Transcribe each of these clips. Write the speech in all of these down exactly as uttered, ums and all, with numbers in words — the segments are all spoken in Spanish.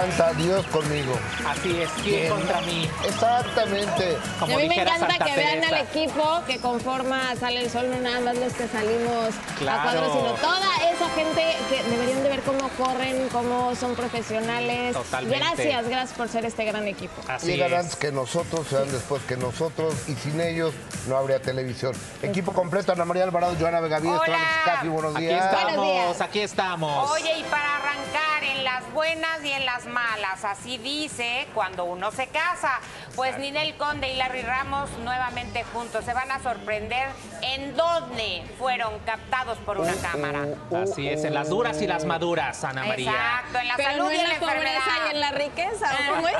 canta Dios conmigo. Así es, ¿quién contra mí? Exactamente. Como a mí me encanta Santa que Teresa. Vean al equipo que conforma Sale el Sol, no nada más los que salimos claro. a cuadros, sino toda esa gente que deberían de ver cómo corren, cómo son profesionales. Totalmente. Gracias, gracias por ser este gran equipo. Así Llegan antes que nosotros, se van después que nosotros, y sin ellos no habría televisión. Equipo completo, Ana María Alvarado, Joana Vega Vides, Casi, buenos días. Aquí estamos, buenos días. aquí estamos. Oye, y para arrancar en las buenas y en las malas, así dice cuando uno se casa. Pues Ninel Conde y Larry Ramos nuevamente juntos. Se van a sorprender en dónde fueron captados por una cámara. Así es, en las duras y las maduras, Ana María. Exacto, en la Pero salud no y en en la, la pobreza enfermedad. y en la riqueza, ¿o cómo es?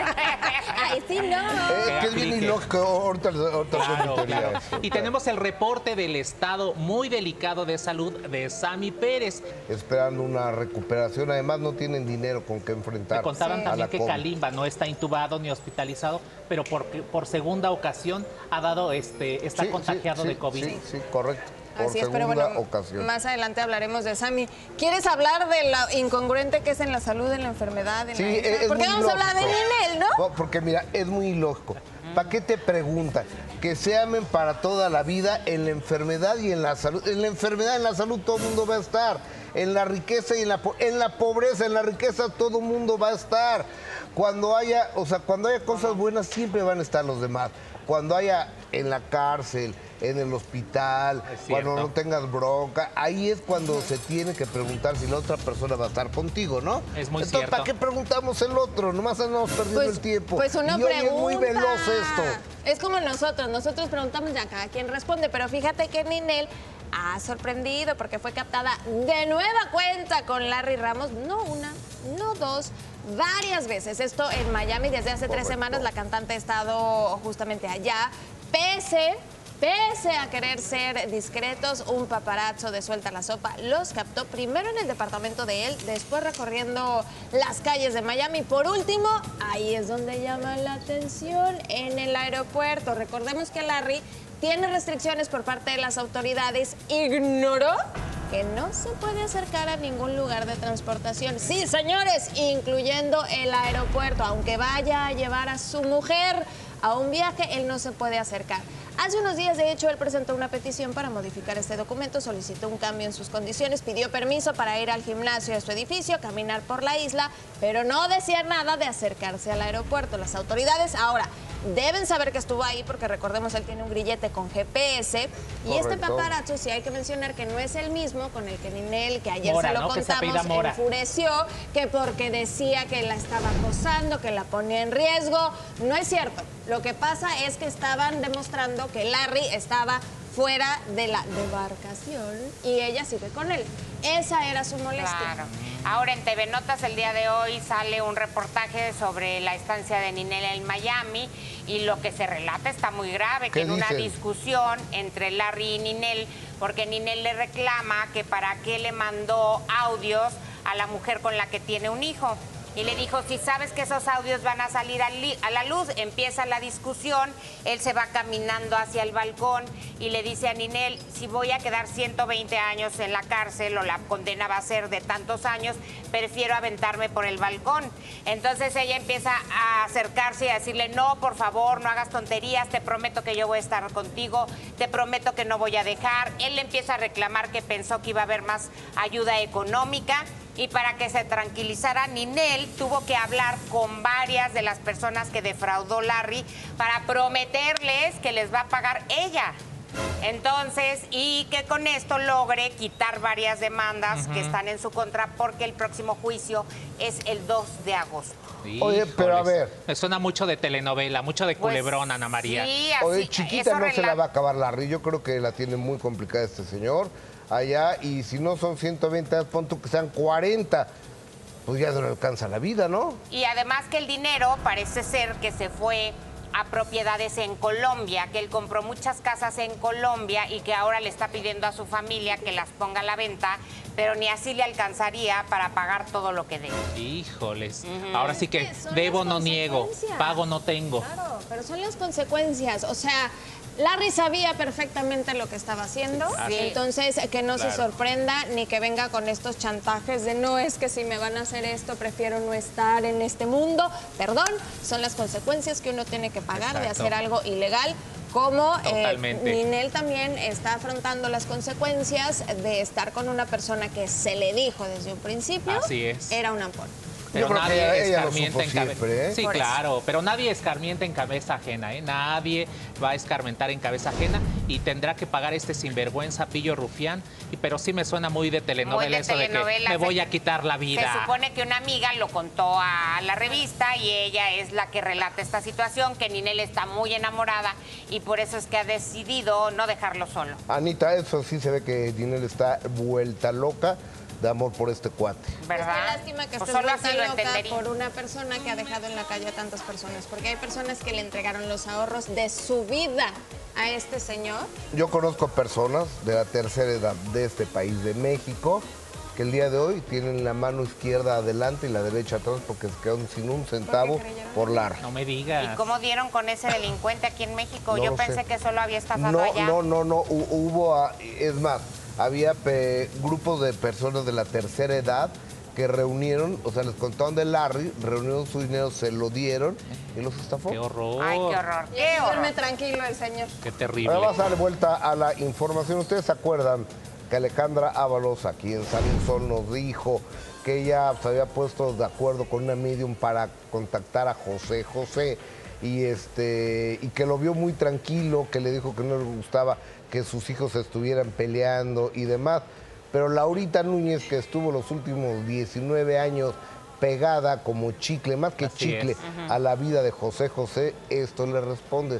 Ay, sí, no. Eh, que es bien ilógico, ahorita, ahorita Claro, claro. eso, Y tenemos el reporte del estado muy delicado de salud de Sammy Pérez. Esperando una recuperación, además no tienen dinero con que enfrentar. Me contaban sí. también que COVID. Kalimba no está intubado ni hospitalizado, pero por, por segunda ocasión ha dado este, está sí, contagiado sí, de COVID. Sí, sí, correcto. Por Así es, segunda pero bueno, ocasión. más adelante hablaremos de Sammy. ¿Quieres hablar de lo incongruente que es en la salud, en la enfermedad? En sí, la es ¿Por qué vamos lógico. a hablar de Ninel, no? no? Porque mira, es muy ilógico. ¿Para qué te preguntan? Que se amen para toda la vida en la enfermedad y en la salud. En la enfermedad, en la salud todo el mundo va a estar. En la riqueza y en la, en la pobreza, en la riqueza todo el mundo va a estar. Cuando haya, o sea, cuando haya cosas buenas siempre van a estar los demás. Cuando haya en la cárcel, en el hospital, cuando no tengas bronca, ahí es cuando se tiene que preguntar si la otra persona va a estar contigo, ¿no? Es muy Entonces, cierto. ¿para qué preguntamos el otro? Nomás andamos perdiendo Pues, el tiempo. pues uno y hoy pregunta. es muy veloz esto. Es como nosotros, nosotros preguntamos y a cada quien responde, pero fíjate que Ninel ha sorprendido porque fue captada de nueva cuenta con Larry Ramos, no una, no dos, varias veces. Esto en Miami desde hace Correcto. tres semanas, la cantante ha estado justamente allá, pese... Pese a querer ser discretos, un paparazzo de Suelta la Sopa los captó primero en el departamento de él, después recorriendo las calles de Miami. Por último, ahí es donde llama la atención, en el aeropuerto. Recordemos que Larry tiene restricciones por parte de las autoridades. Ignoró que no se puede acercar a ningún lugar de transportación. Sí, señores, incluyendo el aeropuerto. Aunque vaya a llevar a su mujer a un viaje, él no se puede acercar. Hace unos días, de hecho, él presentó una petición para modificar este documento, solicitó un cambio en sus condiciones, pidió permiso para ir al gimnasio de su edificio, caminar por la isla, pero no decía nada de acercarse al aeropuerto. Las autoridades ahora deben saber que estuvo ahí porque recordemos, él tiene un grillete con G P S. Y Correcto. este paparazzo, sí hay que mencionar que no es el mismo con el que Ninel, que ayer Mora, se lo ¿no? Que se apellida contamos, Mora. enfureció, que porque decía que la estaba acosando, que la ponía en riesgo. No es cierto. Lo que pasa es que estaban demostrando que Larry estaba fuera de la debarcación y ella sigue con él. Esa era su molestia. Claro. Ahora en T V Notas el día de hoy sale un reportaje sobre la estancia de Ninel en Miami y lo que se relata está muy grave, que en una discusión entre Larry y Ninel, porque Ninel le reclama que para qué le mandó audios a la mujer con la que tiene un hijo. Y le dijo, si sabes que esos audios van a salir a la luz, empieza la discusión, él se va caminando hacia el balcón y le dice a Ninel, si voy a quedar ciento veinte años en la cárcel o la condena va a ser de tantos años, prefiero aventarme por el balcón. Entonces ella empieza a acercarse y a decirle, no, por favor, no hagas tonterías, te prometo que yo voy a estar contigo, te prometo que no voy a dejar. Él le empieza a reclamar que pensó que iba a haber más ayuda económica. Y para que se tranquilizara, Ninel tuvo que hablar con varias de las personas que defraudó Larry para prometerles que les va a pagar ella. Entonces, y que con esto logre quitar varias demandas uh-huh. que están en su contra, porque el próximo juicio es el dos de agosto. Oye, pero a ver. Me suena mucho de telenovela, mucho de culebrón, pues, Ana María. Sí, así, Oye, chiquita no se la va a acabar Larry. Yo creo que la tiene muy complicada este señor allá, y si no son ciento veinte, pon tú que sean cuarenta, pues ya no le alcanza la vida, ¿no? Y además que el dinero parece ser que se fue a propiedades en Colombia, que él compró muchas casas en Colombia y que ahora le está pidiendo a su familia que las ponga a la venta, pero ni así le alcanzaría para pagar todo lo que debe. Híjoles, uh-huh. Ahora sí que debo no niego, pago no tengo. Claro, pero son las consecuencias, o sea, Larry sabía perfectamente lo que estaba haciendo, Sí. entonces que no Claro. se sorprenda ni que venga con estos chantajes de no es que si me van a hacer esto prefiero no estar en este mundo. Perdón, son las consecuencias que uno tiene que pagar de Exacto. hacer algo ilegal. Como eh, Totalmente. Ninel también está afrontando las consecuencias de estar con una persona que se le dijo desde un principio Así es. era un ampón. Pero Yo creo que nadie ella- ella lo escarmienta supo en cabeza. siempre, ¿eh? Sí, Por eso. claro, pero nadie escarmienta en cabeza ajena, ¿eh? Nadie va a escarmentar en cabeza ajena y tendrá que pagar este sinvergüenza pillo rufián. Y, pero sí me suena muy de telenovela Muy de eso telenovela. de que me Se- voy a quitar la vida. Se supone que una amiga lo contó a la revista y ella es la que relata esta situación, que Ninel está muy enamorada y por eso es que ha decidido no dejarlo solo. Anita, eso sí se ve que Ninel está vuelta loca de amor por este cuate. ¿Verdad? Pues qué lástima que Pues estés solo vuelta así lo loca entendería. por una persona que ha dejado en la calle a tantas personas, porque hay personas que le entregaron los ahorros de su vida a este señor. Yo conozco personas de la tercera edad de este país, de México, que el día de hoy tienen la mano izquierda adelante y la derecha atrás porque se quedaron sin un centavo creyeron? por Lara. No me digas. ¿Y cómo dieron con ese delincuente aquí en México? No Yo lo pensé sé. que solo había estafado No, allá. no, no, no, hu- hubo, ah, es más, había pe- grupos de personas de la tercera edad que reunieron, o sea, les contaron de Larry, reunieron su dinero, se lo dieron y los estafó. Qué horror. Ay, qué horror, Y qué así horror. duerme tranquilo el señor. Qué terrible. Ahora vamos a dar vuelta a la información. ¿Ustedes se acuerdan que Alejandra Ábalos, aquí en Sale el Sol, nos dijo que ella se había puesto de acuerdo con una medium para contactar a José José y, este, y que lo vio muy tranquilo, que le dijo que no le gustaba que sus hijos estuvieran peleando y demás? Pero Laurita Núñez, que estuvo los últimos diecinueve años pegada como chicle, más que Así chicle, es. a la vida de José José, esto le responde.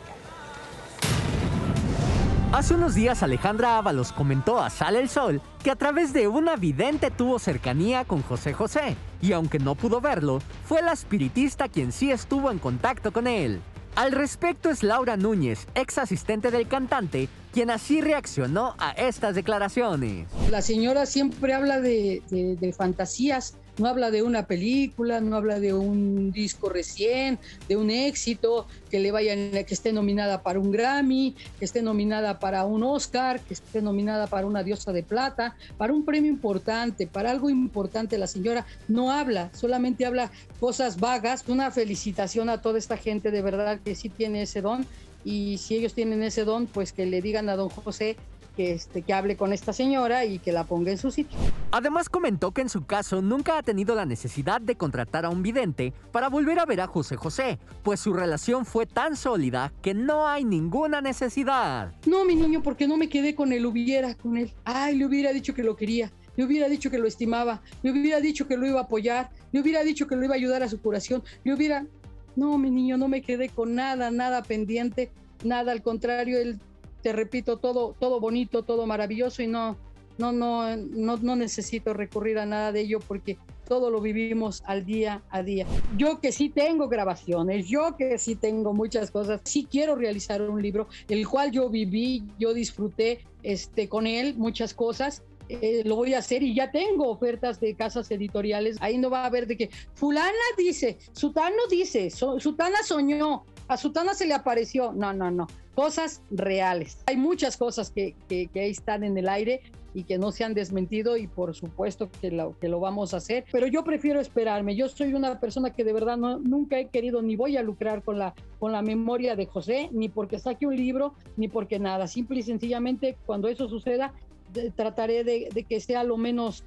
Hace unos días Alejandra Ábalos comentó a Sale el Sol que a través de una vidente tuvo cercanía con José José y aunque no pudo verlo, fue la espiritista quien sí estuvo en contacto con él. Al respecto es Laura Núñez, ex asistente del cantante, quien así reaccionó a estas declaraciones. La señora siempre habla de, de, de fantasías, no habla de una película, no habla de un disco recién, de un éxito, que le vayan, que esté nominada para un Grammy, que esté nominada para un Oscar, que esté nominada para una Diosa de Plata, para un premio importante, para algo importante. La señora no habla, solamente habla cosas vagas. Una felicitación a toda esta gente, de verdad que sí tiene ese don, y si ellos tienen ese don, pues que le digan a don José que, este, que hable con esta señora y que la ponga en su sitio. Además comentó que en su caso nunca ha tenido la necesidad de contratar a un vidente para volver a ver a José José, pues su relación fue tan sólida que no hay ninguna necesidad. No, mi niño, porque no me quedé con él, hubiera con él. Ay, le hubiera dicho que lo quería, le hubiera dicho que lo estimaba, le hubiera dicho que lo iba a apoyar, le hubiera dicho que lo iba a ayudar a su curación, le hubiera... No, mi niño, no me quedé con nada, nada pendiente, nada, al contrario, él, te repito, todo, todo bonito, todo maravilloso y no, no, no, no, no necesito recurrir a nada de ello porque todo lo vivimos al día a día. Yo que sí tengo grabaciones, yo que sí tengo muchas cosas, sí quiero realizar un libro, el cual yo viví, yo disfruté este, con él muchas cosas. Eh, lo voy a hacer y ya tengo ofertas de casas editoriales. Ahí no va a haber de que fulana dice, sutano dice, so, sutana soñó, a sutana se le apareció. No, no, no. Cosas reales. Hay muchas cosas que, que, que ahí están en el aire y que no se han desmentido y por supuesto que lo, que lo vamos a hacer. Pero yo prefiero esperarme. Yo soy una persona que de verdad no, nunca he querido ni voy a lucrar con la, con la memoria de José, ni porque saque un libro, ni porque nada. Simple y sencillamente cuando eso suceda, de, trataré de, de que sea lo menos,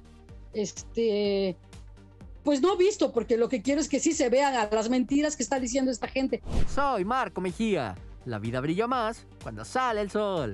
este, pues no visto, porque lo que quiero es que sí se vean a las mentiras que está diciendo esta gente. Soy Marco Mejía. La vida brilla más cuando sale el sol.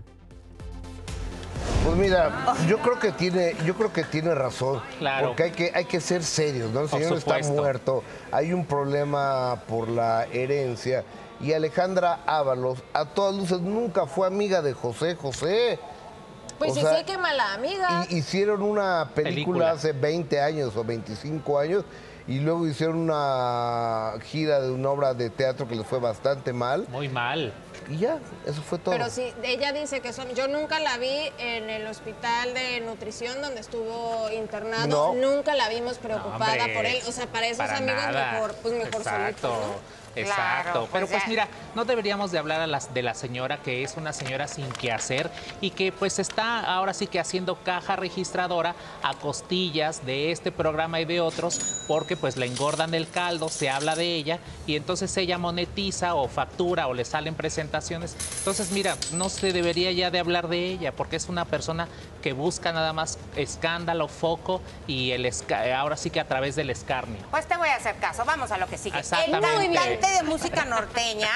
Pues mira, yo creo que tiene, yo creo que tiene razón, Claro. porque hay que, hay que ser serios, ¿no? El Por señor está supuesto. muerto, hay un problema por la herencia y Alejandra Ábalos, a todas luces, nunca fue amiga de José José. Pues O sí, sea, sí, qué mala amiga. Y hicieron una película, Película. hace veinte años o veinticinco años y luego hicieron una gira de una obra de teatro que les fue bastante mal Muy mal. y ya, eso fue todo. Pero sí, ella dice que son... Yo nunca la vi en el hospital de nutrición donde estuvo internado. No. Nunca la vimos preocupada No, hombre, por él. O sea, para esos para amigos nada. mejor, pues mejor Exacto. solitos, ¿no? Exacto. Claro, Pero pues pues ya. mira, no deberíamos de hablar a las, de la señora, que es una señora sin qué hacer y que pues está ahora sí que haciendo caja registradora a costillas de este programa y de otros, porque pues le engordan el caldo, se habla de ella y entonces ella monetiza o factura o le salen presentaciones. Entonces, mira, no se debería ya de hablar de ella porque es una persona que busca nada más escándalo, foco y el ahora sí que a través del escarnio. Pues te voy a hacer caso, vamos a lo que sigue. Exactamente. El cantante de música norteña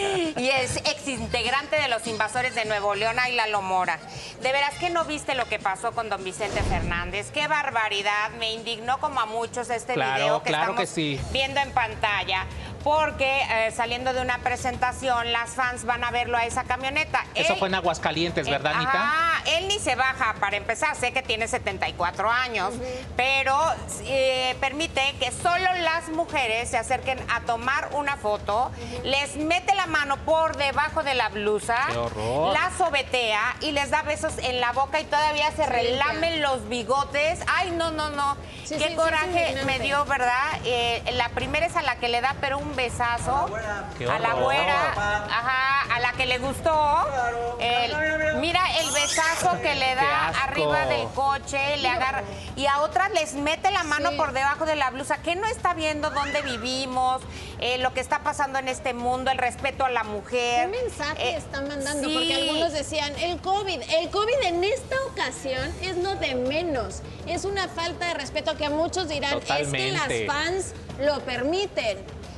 y es exintegrante de Los Invasores de Nuevo León, Lalo Mora. De veras que no viste lo que pasó con don Vicente Fernández. Qué barbaridad, me indignó como a muchos este claro, video que claro estamos que sí. viendo en pantalla. Porque eh, saliendo de una presentación, las fans van a verlo a esa camioneta. Eso él, fue en Aguascalientes, ¿verdad, Anita? Ah, él ni se baja, para empezar, sé que tiene setenta y cuatro años, uh-huh. pero eh, permite que solo las mujeres se acerquen a tomar una foto, uh-huh. les mete la mano por debajo de la blusa, ¡qué horror! La sobetea y les da besos en la boca y todavía se sí, relamen ya. los bigotes. Ay, no, no, no. Sí, Qué sí, coraje sí, me dio, ¿verdad? Eh, la primera es a la que le da, pero un besazo a la güera, ajá, a la que le gustó. Claro. El, mira el besazo que le da arriba del coche, le agarra y a otras les mete la mano sí. por debajo de la blusa. ¿Qué no está viendo dónde vivimos, eh, lo que está pasando en este mundo, el respeto a la mujer? ¿Qué mensaje eh, está mandando? Sí. Porque algunos decían, el COVID, el COVID en esta ocasión es lo de menos. Es una falta de respeto que muchos dirán, totalmente. Es que las fans lo permiten.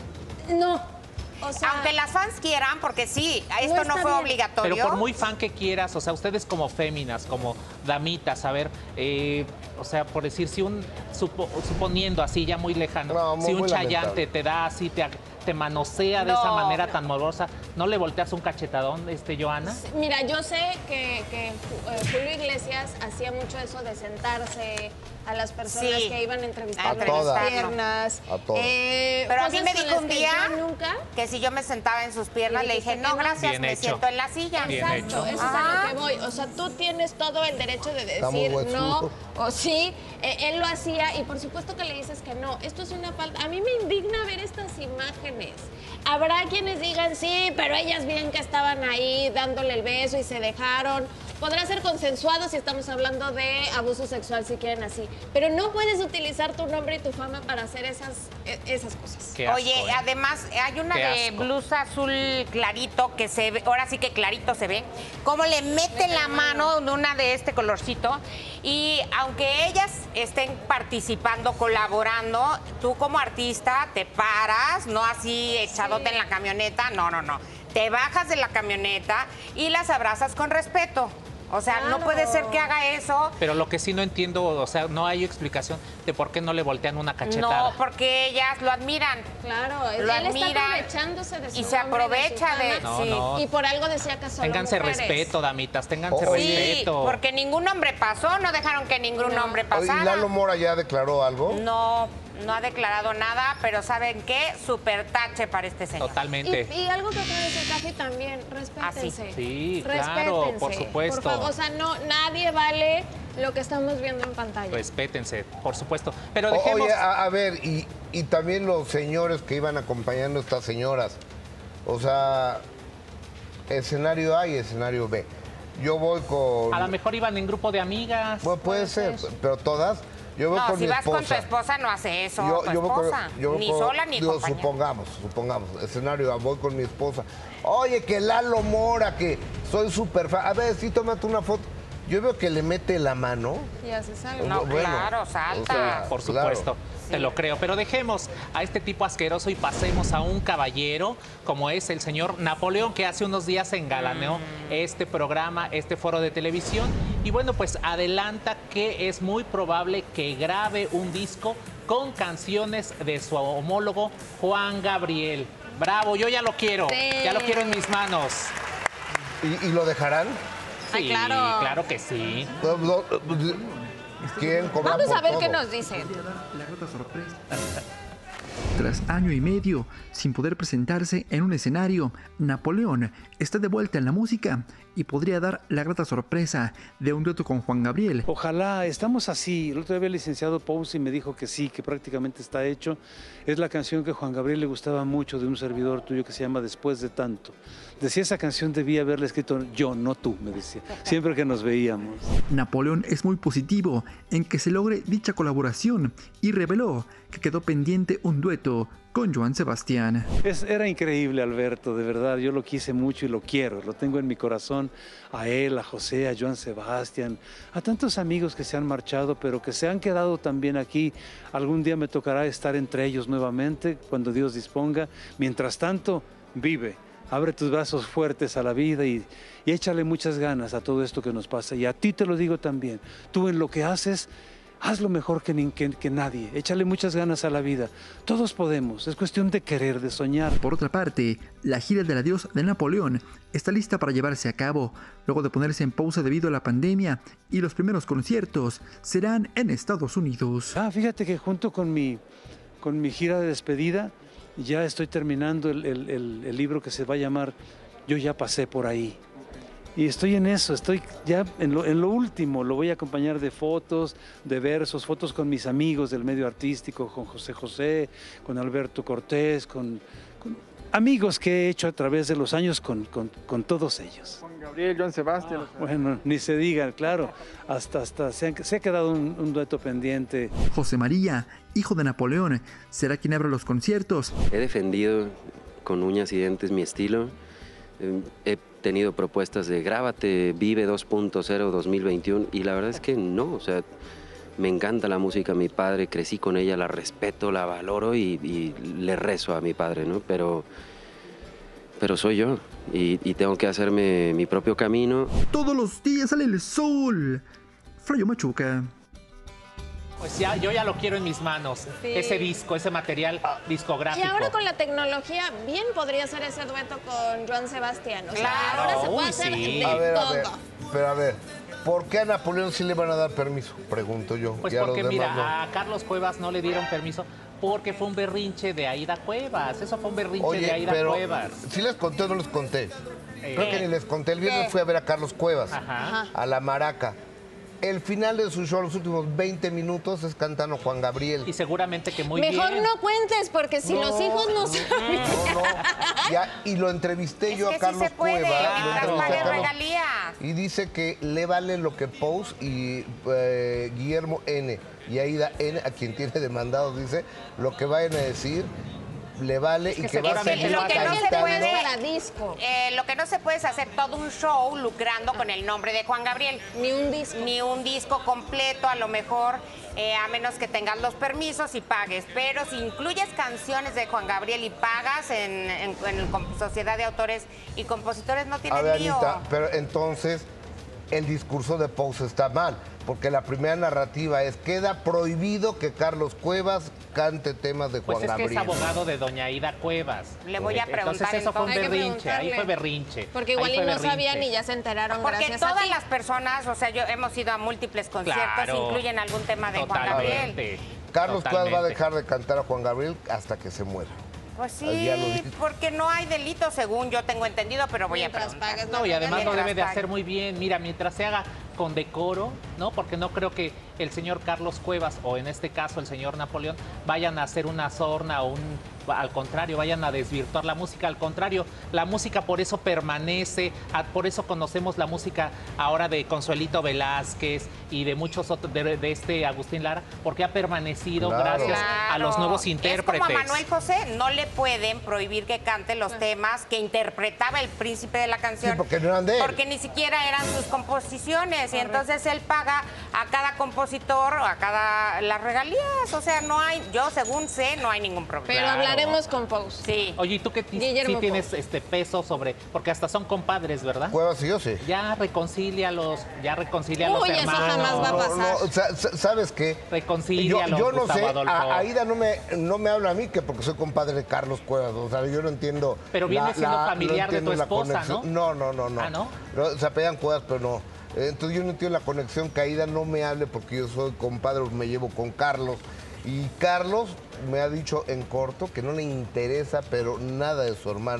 No, o sea, aunque las fans quieran, porque sí, esto no, no fue bien. obligatorio. Pero por muy fan que quieras, o sea, ustedes como féminas, como damitas, a ver, eh, o sea, por decir, si un, supo, suponiendo así ya muy lejano, no, muy, si un chayante te da así, te, te manosea de no, esa manera no. tan morbosa, ¿no le volteas un cachetadón, este, Johanna? Mira, yo sé que, que Julio Iglesias hacía mucho eso de sentarse a las personas sí. que iban a entrevistar las piernas. A todas. Eh, Pero a mí me dijo un día que, nunca... que si yo me sentaba en sus piernas, le dije, no, gracias, Bien me hecho. siento en la silla. Bien Exacto, hecho. eso es a lo que voy. O sea, tú tienes todo el derecho de decir no o sí. Eh, él lo hacía y por supuesto que le dices que no. Esto es una falta. A mí me indigna ver estas imágenes. Habrá quienes digan, sí, pero ellas bien que estaban ahí dándole el beso y se dejaron. Podrá ser consensuado si estamos hablando de abuso sexual, si quieren así. Pero no puedes utilizar tu nombre y tu fama para hacer esas, esas cosas. Qué asco, Oye, ¿eh? además, hay una Qué de asco. blusa azul clarito que se ve, ahora sí que clarito se ve, cómo le mete la mano de una de este colorcito. Y aunque ellas estén participando, colaborando, tú como artista te paras, no así echadote sí. en la camioneta, no, no, no. Te bajas de la camioneta y las abrazas con respeto. O sea, claro. no puede ser que haga eso. Pero lo que sí no entiendo, o sea, no hay explicación de por qué no le voltean una cachetada. No, porque ellas lo admiran. Claro, lo él admiran, está aprovechándose de su y se aprovecha de, de no, sí. no. Y por algo decía que solo Ténganse mujeres. respeto, damitas, ténganse Oh, respeto. Sí, porque ningún hombre pasó, no dejaron que ningún no. hombre pasara. ¿Y Lalo Mora ya declaró algo? No, no ha declarado nada, pero ¿saben qué? Súper tache para este señor. Totalmente. Y, y algo que acaba de decir Café también, respétense. Ah, sí, sí respétense, claro, por supuesto. Por favor, o sea, no, nadie vale lo que estamos viendo en pantalla. Respétense, por supuesto. Pero dejemos... Oye, a, a ver, y, y también los señores que iban acompañando a estas señoras. O sea, escenario A y escenario B. Yo voy con... A lo mejor iban en grupo de amigas. Bueno, puede, puede ser, ser, pero todas... Yo voy no, con si mi vas esposa. con tu esposa no hace eso, yo, tu yo esposa. Con, yo ni con, sola ni digo, compañera. supongamos, supongamos, escenario A, voy con mi esposa. Oye, que Lalo Mora, que soy súper fan. A ver, sí, tómate una foto. Yo veo que le mete la mano. Y hace salta. No, bueno, claro, salta. O sea, por supuesto. Claro. Te lo creo, pero dejemos a este tipo asqueroso y pasemos a un caballero como es el señor Napoleón, que hace unos días engalaneó mm. este programa, este foro de televisión. Y bueno, pues adelanta que es muy probable que grabe un disco con canciones de su homólogo Juan Gabriel. Bravo, yo ya lo quiero, sí. ya lo quiero en mis manos. ¿Y, y lo dejarán? Sí, Ay, claro. claro que sí. Lo, lo, ¿Quién cobra Vamos por a ver todo? qué nos dicen. La rota sorpresa. Tras año y medio sin poder presentarse en un escenario, Napoleón está de vuelta en la música y podría dar la grata sorpresa de un dueto con Juan Gabriel. Ojalá, estamos así. El otro día el licenciado Pousi me dijo que sí, que prácticamente está hecho. Es la canción que a Juan Gabriel le gustaba mucho de un servidor tuyo que se llama Después de Tanto. Decía, esa canción debía haberla escrito yo, no tú, me decía, siempre que nos veíamos. Napoleón es muy positivo en que se logre dicha colaboración y reveló que quedó pendiente un dueto con Joan Sebastián. Es, era increíble, Alberto, de verdad, yo lo quise mucho y lo quiero, lo tengo en mi corazón, a él, a José, a Joan Sebastián, a tantos amigos que se han marchado, pero que se han quedado también aquí. Algún día me tocará estar entre ellos nuevamente, cuando Dios disponga. Mientras tanto, vive. Abre tus brazos fuertes a la vida y, y échale muchas ganas a todo esto que nos pasa. Y a ti te lo digo también, tú en lo que haces, hazlo mejor que, ni, que, que nadie. Échale muchas ganas a la vida. Todos podemos, es cuestión de querer, de soñar. Por otra parte, la gira del adiós de Napoleón está lista para llevarse a cabo, luego de ponerse en pausa debido a la pandemia, y los primeros conciertos serán en Estados Unidos. Ah, fíjate que junto con mi, con mi gira de despedida, ya estoy terminando el, el, el, el libro que se va a llamar Yo ya pasé por ahí. Y estoy en eso, estoy ya en lo, en lo último, lo voy a acompañar de fotos, de versos, fotos con mis amigos del medio artístico, con José José, con Alberto Cortés, con, con amigos que he hecho a través de los años con, con, con todos ellos. Juan Gabriel, Joan Sebastián. Ah, bueno, ni se diga, claro, hasta, hasta se, han, se ha quedado un, un dueto pendiente. José María, hijo de Napoleón, será quien abra los conciertos. He defendido con uñas y dientes mi estilo. He tenido propuestas de grábate Vive dos punto cero dos mil veintiuno y la verdad es que no, o sea, me encanta la música, mi padre, crecí con ella, la respeto, la valoro y, y le rezo a mi padre, ¿no? Pero, pero soy yo y, y tengo que hacerme mi propio camino. Todos los días sale el sol. Frayo Machuca. Pues ya, yo ya lo quiero en mis manos, Sí. ese disco, ese material discográfico. Y ahora con la tecnología, bien podría ser ese dueto con Joan Sebastián. O sea, Claro, ahora se puede uy, hacer sí. de A ver, todo. a ver, pero a ver, ¿por qué a Napoleón sí le van a dar permiso? Pregunto yo. Pues y a los porque, demás mira, no. a Carlos Cuevas no le dieron permiso porque fue un berrinche de Aida Cuevas. Eso fue un berrinche Oye, de Aida pero Cuevas. ¿sí les conté o no les conté? Eh, Creo que ni les conté. El viernes ¿Qué? fui a ver a Carlos Cuevas, Ajá. a La Maraca. El final de su show, los últimos veinte minutos, es cantando Juan Gabriel. Y seguramente que muy Mejor bien. no cuentes, porque si No, los hijos no saben. No, no. Ya, y lo entrevisté Es yo que a Carlos sí se puede, Cuevas. lo mientras entrevisté a pague Carlos- regalías. Y dice que le vale lo que Pous y eh, Guillermo N. y Aida N., a quien tiene demandado, dice, lo que vayan a decir, le vale y que que va a seguramente seguir lo que no se cantando. puede para disco. Eh, lo que no se puede es hacer todo un show lucrando con el nombre de Juan Gabriel. Ni un disco. Ni un disco completo, a lo mejor, eh, a menos que tengas los permisos y pagues. Pero si incluyes canciones de Juan Gabriel y pagas en, en, en el com- Sociedad de Autores y Compositores, no A tienen ver, lío. Anita, pero entonces el discurso de Pous está mal, porque la primera narrativa es, queda prohibido que Carlos Cuevas cante temas de Pues Juan es que Gabriel. es abogado de doña Aida Cuevas. Le voy a preguntar Entonces eso fue un entonces. Hay que berrinche, ahí preguntarle. fue berrinche. Porque igual ahí y fue no berrinche. sabían y ya se enteraron Porque gracias a todas ti. las personas, o sea, yo hemos ido a múltiples conciertos, Claro. incluyen algún tema de Juan Totalmente. Gabriel. Carlos Cuevas va a Totalmente. dejar de cantar a Juan Gabriel hasta que se muera. Pues Ya lo sí, dije. porque no hay delito, según yo tengo entendido, pero voy a Mientras preguntar. pagues No, y además lo Mientras debe de pague. hacer muy bien. Mira, mientras se haga con decoro, ¿no? Porque no creo que el señor Carlos Cuevas, o en este caso el señor Napoleón, vayan a hacer una sorna o un... Al contrario, vayan a desvirtuar la música. Al contrario, la música por eso permanece, a- por eso conocemos la música ahora de Consuelito Velázquez y de muchos otros, de, de este Agustín Lara, porque ha permanecido Claro. gracias a los Claro. nuevos intérpretes. Es como a Manuel José, no le pueden prohibir que cante los temas que interpretaba el príncipe de la canción. Sí, porque no eran de él. Porque ni siquiera eran sus composiciones. Y entonces él paga a cada compositor, a cada las regalías. O sea, no hay, yo según sé, no hay ningún problema. Pero Claro. hablaremos con Pous. Sí. Oye, ¿y tú qué ti- Guillermo sí tienes este peso sobre...? Porque hasta son compadres, ¿verdad? Cuevas y yo sí. Ya reconcílialos, ya reconcilia a los Uy, eso hermanos. jamás va a No, pasar. no, sa- sa- ¿sabes qué? Yo, Reconcílialos, yo no Gustavo sé, Adolfo. a, Aida no me, no me habla a mí que porque soy compadre de Carlos Cuevas, o sea, yo no entiendo. Pero viene siendo familiar de tu entiendo la esposa, conexión. No, no, no, no. Ah, ¿no? No, se apellan Cuevas, pero no. Eh, Entonces yo no entiendo la conexión que Aida no me hable porque yo soy compadre, me llevo con Carlos. Y Carlos me ha dicho en corto que no le interesa, pero nada de su hermana.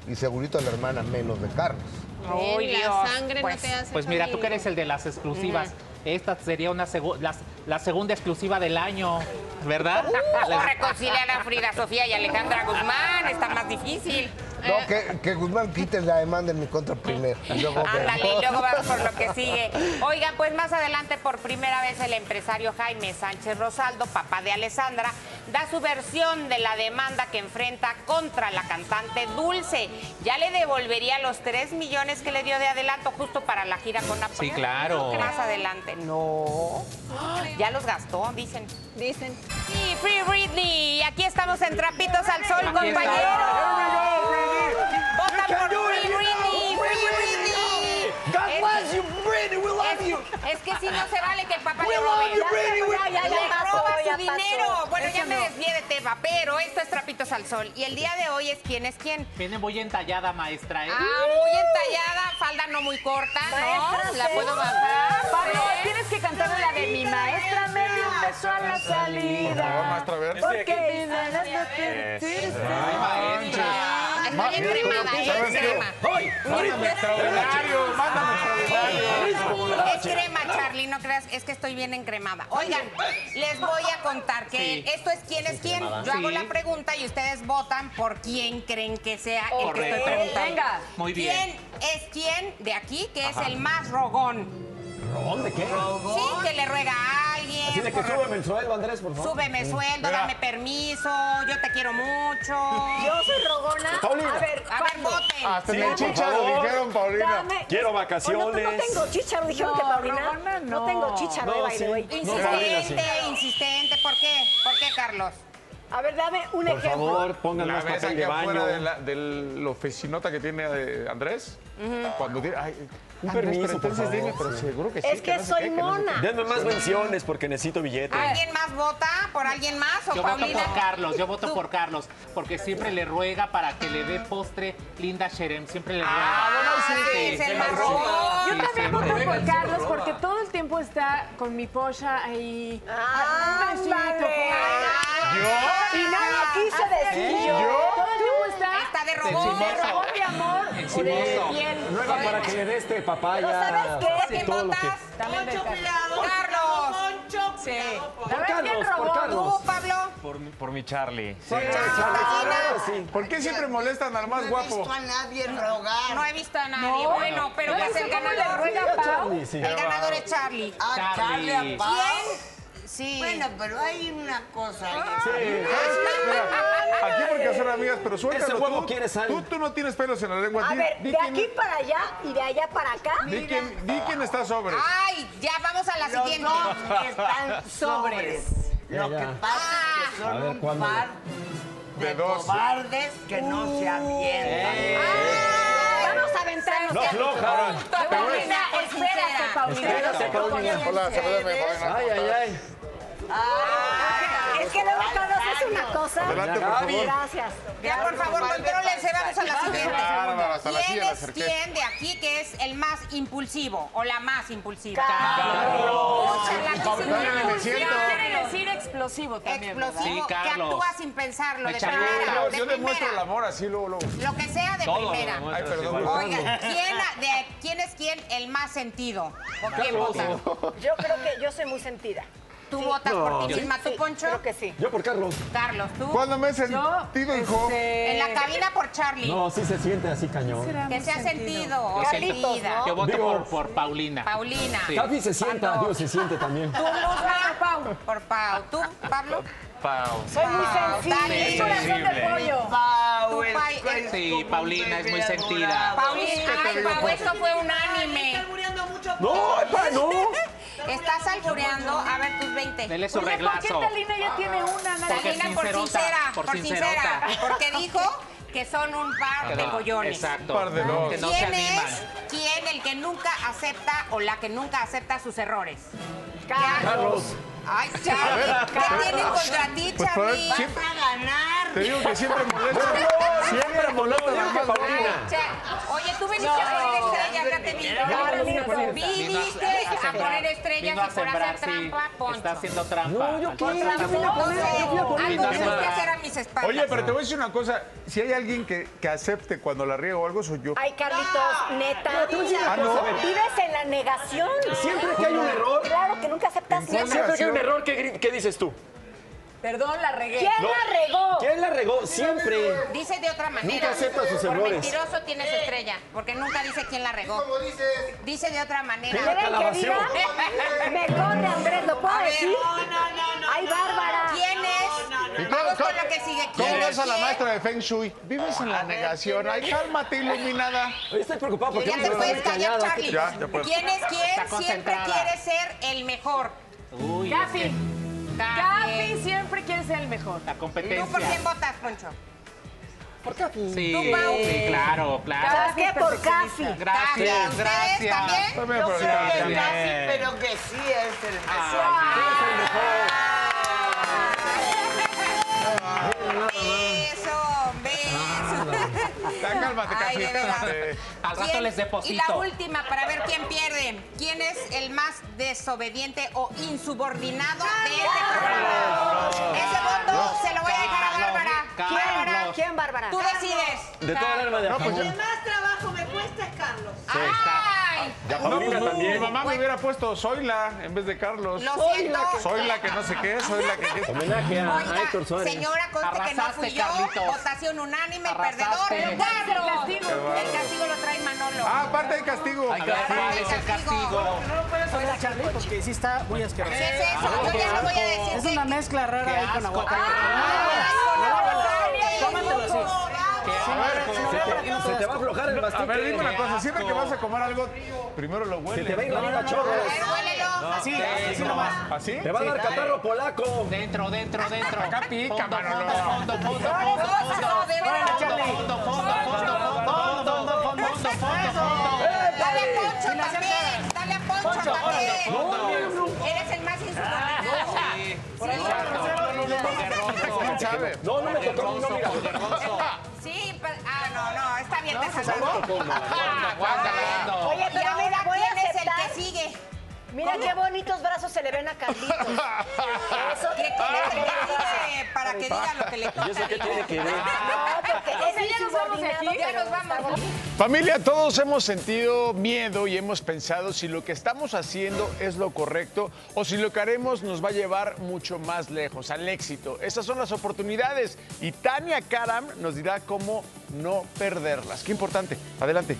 y segurito la hermana menos de Carlos. Oh, Uy, la Dios, sangre pues, no te hace Pues mira, tú que familia. eres el de las exclusivas. Esta sería una segu- la, la segunda exclusiva del año, ¿verdad? O reconciliar a Frida Sofía y Alejandra Guzmán, está más difícil. No, que, que Guzmán quite la demanda en mi contra primero. Y luego Ándale, vemos. y luego vamos por lo que sigue. Oigan, pues más adelante, por primera vez, el empresario Jaime Sánchez Rosaldo, papá de Alessandra, da su versión de la demanda que enfrenta contra la cantante Dulce. Ya le devolvería los tres millones que le dio de adelanto justo para la gira con Napoleón. Sí, claro. Más adelante. No. Ya los gastó, dicen. Dicen. Sí, Free Britney. Aquí estamos en Trapitos al Sol, Aquí compañeros. Votan por do it, Free you Britney. know, Free Free Britney. God Es- bless you, Britney, we love es, you. es que si no se vale que el papá We le love robe. you, Britney, we- Ya, ya, ya, ya le pasó, roba ya su dinero. pasó. Bueno, Eso ya me no. desvié de tema, pero esto es Trapitos al Sol. Y el día de hoy es quién es quién. Viene muy entallada, maestra, ¿eh? Ah, muy entallada, falda no muy corta, ¿no? Maestra, La sí. puedo bajar. Pablo, ¿sí? tienes que cantarle la de mi maestra me dio un beso a la salida. Por favor, maestra, a ver. Porque mis nenas no te... Ay, maestra. Estoy encremada, ¿eh? ¿Sabes Es qué? crema. Mándame extraordinario, mándame extraordinario. Es crema, Charlie, no creas, es que estoy bien encremada. Oigan, les voy a contar que Sí. esto es quién es quién. Yo hago Sí. la pregunta y ustedes votan por quién creen que sea el que estoy Correcto. preguntando. Venga. Muy bien. ¿Quién es quién de aquí que es el más rogón? ¿Rogón de qué? Sí, que le ruega a alguien. Así de que por- súbeme el sueldo, Andrés, por favor. Súbeme sueldo, Mira. dame permiso, yo te quiero mucho. Yo soy rogona. Paulina. A ver, A ver, Pablo, voten. Hasta en Sí, el por chicha lo favor. dijeron, Paulina. dame- Quiero Bueno, vacaciones. no tengo chicharo, dijeron que Paulina. rogona no. No tengo chicharo, No, by the sí. way. Insistente, insistente. ¿Por qué? ¿Por qué, Carlos? A ver, dame un Por ejemplo. favor, pongan La más ves papel aquí de baño. afuera de la, de la oficinota que tiene eh, Andrés. Cuando tiene. Ay, Un Andrés, permiso, pero por entonces favor, dime, pero sí. seguro que sí. Es que no sé soy qué, que no sé qué. mona. Denme más menciones porque necesito billete. ¿Alguien más vota por alguien más o Yo voto Paulina? por Carlos, yo voto Tú. por Carlos, porque siempre le ruega para que le dé postre Linda Sherem, siempre le ruega. Ah, bueno, sí, es el más rogón. Yo Sí, también siempre. voto por Carlos porque todo el tiempo está con mi pocha ahí. Un besito, Ándale. por- Y nadie quiso decir yo. Todo el tiempo está Está de De rogón. de chismoso. rogón de amor o de Encimoso. piel. Ruega para que le dé este papaya. Pero ¿sabes qué? ¿Por quién todo lo que- votas? También de Carlos. Carlos. Sí. Por La verdad es bien Carlos, por rogón. Carlos. ¿Tú, Pablo? Por, por mi Charlie. Sí, Charlie, sí. ¿Por qué siempre molestan al más guapo? a nadie rogar. No he visto a nadie. Bueno, pero ¿No ¿qué es viste el cómo le ganador? ruega a Pau? Charlie, sí. El ganador es Charlie. A Charlie. Charlie, a Pau. ¿Quién? Sí. Bueno, pero hay una cosa. Sí, espera. Aquí porque son amigas, pero suéltalo Ese huevo tú. quiere sal. Tú, tú no tienes pelos en la lengua. A Di- ver, di de quién- aquí para allá y de allá para acá. Di quién, di quién está sobre. Ay, ya vamos a la siguiente. están sobres. Lo que pasa es que A son ver, un ¿cuándo? par De de dos. cobardes que no se avientan. Vamos a aventarnos. No ya. afloja. Paulina, espérate, Paulina. Espérate, Paulina. Hola, salúdame, Paulina. Ay, ay, ay. Es que luego Carlos hace una cosa. Adelante, por favor. Gracias. Ya, por favor, contrólense, vamos a la siguiente. Bárbara, hasta la ¿Quién silla la es acerqué. quién de aquí que es el más impulsivo o la más impulsiva? Carlos. Pucha, la que se Dale, me impulsiva, siento. Quiere decir explosivo también, ¿verdad? explosivo, Sí, que Carlos. actúa sin pensarlo, de Echa primera, Yo, de yo demuestro el primera. amor así luego, luego. Lo que sea de Todo primera. lo Ay, demuestras perdón, igual. Oiga, ¿quién, de, ¿quién es quién el más sentido? ¿Por quién votas? Yo creo que yo soy muy sentida. ¿Tú votas por ti misma, tú, Sí, Poncho? creo que sí. Yo por Carlos. Carlos, ¿tú? ¿Cuándo me he Yo, sentido, hijo? este, En la cabina por Charlie. No, sí se siente así cañón. será Que muy se ha sentido o Carlitos, sentida. ¿no? Yo voto Digo- por, por Paulina. Paulina. Sí. Capi se sienta, digo, se siente también. ¿Tú, Luzma? Pau. Por Pau. ¿Tú, Pablo? Pau. Soy muy Pau, sensible. dale. Es corazón de pollo. Tú, Pai- eh, Sí, Paulina es muy sentida. Paulina, ay, Pau, esto fue unánime. No, pa, no. Estás albureando. A ver, tus veinte. Dele su Oye, ¿por qué reglazo. Talina ya tiene una? Nadie- Porque Talina por sincerota, sincera, por por sincera. sincerota. Porque dijo que son un par de collones. Exacto. Par de dos. Que no se ¿Quién animan. es quién el que nunca acepta o la que nunca acepta sus errores? Carlos. Ay, Charlie, ¿qué tienen contra ti, Pues, por- Charlie? siempre- Vas a ganar. Te digo que siempre molesta. Siempre molesta Digo la que más Paulina. Cha- Oye, tú veniste a ver la estrella, te vi. Viniste a poner estrellas y por hacer trampa, Poncho. Está haciendo trampa. No, yo qué. Yo Algo tienes que hacer a mis espaldas. Oye, pero te voy a decir una cosa. Si hay alguien que, que acepte cuando la riego o algo, soy yo. Ay, Carlitos, neta. Ah, ¿no? Vives en la negación. Siempre que hay un error. Claro que nunca aceptas nada. Siempre que hay un error, ¿qué, gri- qué dices tú? Perdón, la regué. ¿Quién No. la regó? ¿Quién la regó? Siempre. Dice de otra manera. Nunca acepta sus Por errores. mentiroso tienes estrella, porque nunca dice quién la regó. ¿Cómo dices? Dice de otra manera. Mira, ¿Quieren que diga? Mejor de Andrés, ¿lo puedo A ver. decir? No, no, no, no. Ay, Bárbara. ¿Quién es? Vamos con lo que sigue. ¿Cómo ¿Quién ves es a la quién? maestra de Feng Shui? Vives en la negación. Ay, cálmate, iluminada. Oye, estoy preocupado porque Ya mi te mamá puedes está muy callar, callada. Charlie. Ya, ya puedo. ¿Quién es Está quién? Siempre concentrada. quiere ser el mejor. Uy, Gafi. es que Gafi siempre quiere ser el mejor. la ¿Tú competencia. por quién votas, Poncho? ¿Por qué? Sí, ¿Tú, Pau? sí, claro, claro. ¿Sabes qué? Por Cafi. Gracias, ¿Ustedes gracias. también? También, pero sé ya, que ya. casi, pero que sí es el mejor. Beso, beso. Ya, cálmate, Ay, de veras. casi. Al rato ¿Quién- les Y la deposito. última, para ver quién pierde. ¿Quién es el más desobediente o insubordinado de este programa? Ese voto se lo voy a dejar a Bárbara. Carlos. Bárbara, ¿Quién, Bárbara? tú decides. De toda el alma de No, pues Paulina. ya. Más trabajo me cuesta es Carlos. ¡Ay! Ya No, Paulina pues, mi también. mamá me hubiera puesto Zoila en vez de Carlos. Lo siento. Soy la que no sé qué, soy la que... Homenaje a, a Oiga, Héctor Suárez. señora, conste que no Arrasaste, fui yo. Carlitos. Votación unánime, el Arrasaste. perdedor, Carlos. El castigo. El castigo lo trae Manolo. Ah, aparte hay castigo. A ver, ¿cuál es el castigo? No lo puedes oír, Charlie, porque sí está muy asqueroso. ¿Qué es eso? Yo ya no voy a decir. Es una mezcla rara Qué ahí con asco. aguacate. Tómatelo así. Se te va a aflojar el A mastique. ver, dime una cosa, siempre que vas a comer algo, primero lo Se hueles. te va a ir la vida a A chorros. ver, huélelo. Así, así no. nomás. ¿Así? Te va a dar catarro polaco. Dentro, dentro, dentro. Acá pica, Fondo, Manolo. fondo, fondo, fondo, fondo, Eso, de veras. fondo, fondo, fondo, fondo, fondo, fondo, fondo, fondo. Dale a Poncho también. Dale a Poncho también. Eres el más insubordinado. Sí, poderroso, ¿Sabe? No, no me tocó a mí, no, mira. poderroso. Sí, pero... Ah, no, no, está bien, te salvó. Guácala. Oye, Y pero ahora, mira, voy a ¿quién es el aceptar. que sigue? Mira qué bonitos brazos se le ven a Carlitos. Eso ¿Quién es el que sigue para que diga lo que le toca? ¿Y eso qué tiene que ver? no, porque es insubordinado. Ya nos vamos. Familia, todos hemos sentido miedo y hemos pensado si lo que estamos haciendo es lo correcto o si lo que haremos nos va a llevar mucho más lejos, al éxito. Esas son las oportunidades y Tania Karam nos dirá cómo no perderlas. Qué importante. Adelante.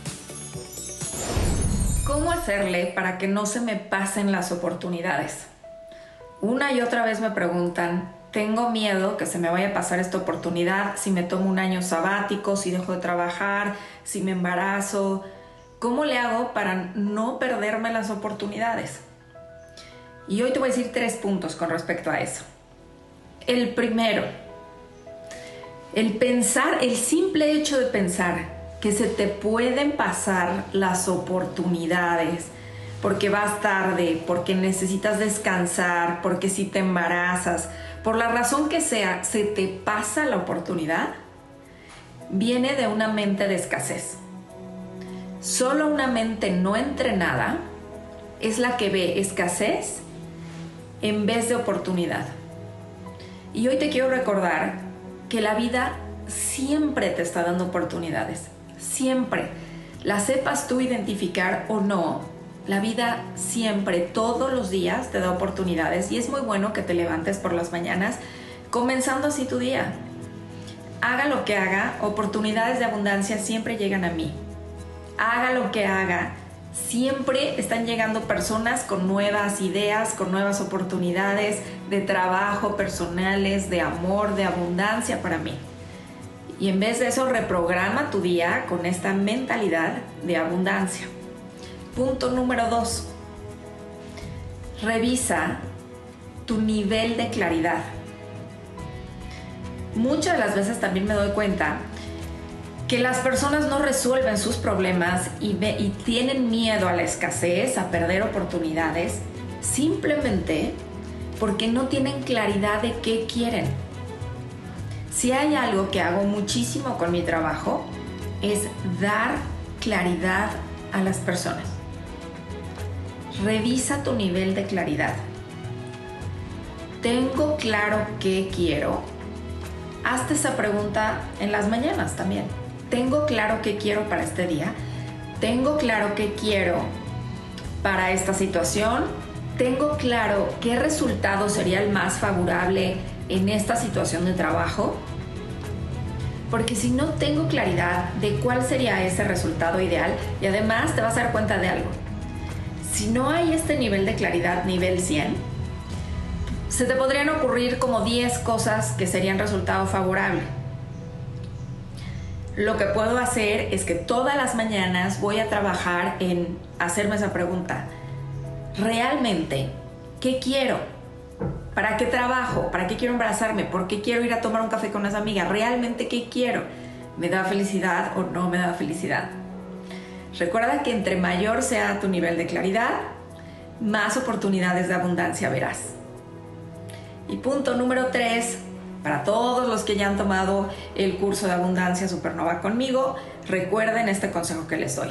¿Cómo hacerle para que no se me pasen las oportunidades? Una y otra vez me preguntan, tengo miedo que se me vaya a pasar esta oportunidad, si me tomo un año sabático, si dejo de trabajar, si me embarazo. ¿Cómo le hago para no perderme las oportunidades? Y hoy te voy a decir tres puntos con respecto a eso. El primero, el pensar, el simple hecho de pensar que se te pueden pasar las oportunidades porque vas tarde, porque necesitas descansar, porque si te embarazas, por la razón que sea, se te pasa la oportunidad, viene de una mente de escasez. Solo una mente no entrenada es la que ve escasez en vez de oportunidad. Y hoy te quiero recordar que la vida siempre te está dando oportunidades. Siempre. Las sepas tú identificar o no, la vida siempre, todos los días te da oportunidades y es muy bueno que te levantes por las mañanas comenzando así tu día. Haga lo que haga, oportunidades de abundancia siempre llegan a mí. Haga lo que haga, siempre están llegando personas con nuevas ideas, con nuevas oportunidades de trabajo, personales, de amor, de abundancia para mí. Y en vez de eso, reprograma tu día con esta mentalidad de abundancia. Punto número dos. Revisa tu nivel de claridad. Muchas de las veces también me doy cuenta que las personas no resuelven sus problemas y, ve, y tienen miedo a la escasez, a perder oportunidades, simplemente porque no tienen claridad de qué quieren. Si hay algo que hago muchísimo con mi trabajo, es dar claridad a las personas. Revisa tu nivel de claridad. ¿Tengo claro qué quiero? Hazte esa pregunta en las mañanas también. ¿Tengo claro qué quiero para este día? ¿Tengo claro qué quiero para esta situación? ¿Tengo claro qué resultado sería el más favorable en esta situación de trabajo? Porque si no tengo claridad de cuál sería ese resultado ideal, y además te vas a dar cuenta de algo. Si no hay este nivel de claridad, nivel cien, se te podrían ocurrir como diez cosas que serían resultado favorable. Lo que puedo hacer es que todas las mañanas voy a trabajar en hacerme esa pregunta. ¿Realmente qué quiero? ¿Para qué trabajo? ¿Para qué quiero embarazarme? ¿Por qué quiero ir a tomar un café con unas amigas? ¿Realmente qué quiero? ¿Me da felicidad o no me da felicidad? Recuerda que entre mayor sea tu nivel de claridad, más oportunidades de abundancia verás. Y punto número tres, para todos los que ya han tomado el curso de Abundancia Supernova conmigo, recuerden este consejo que les doy.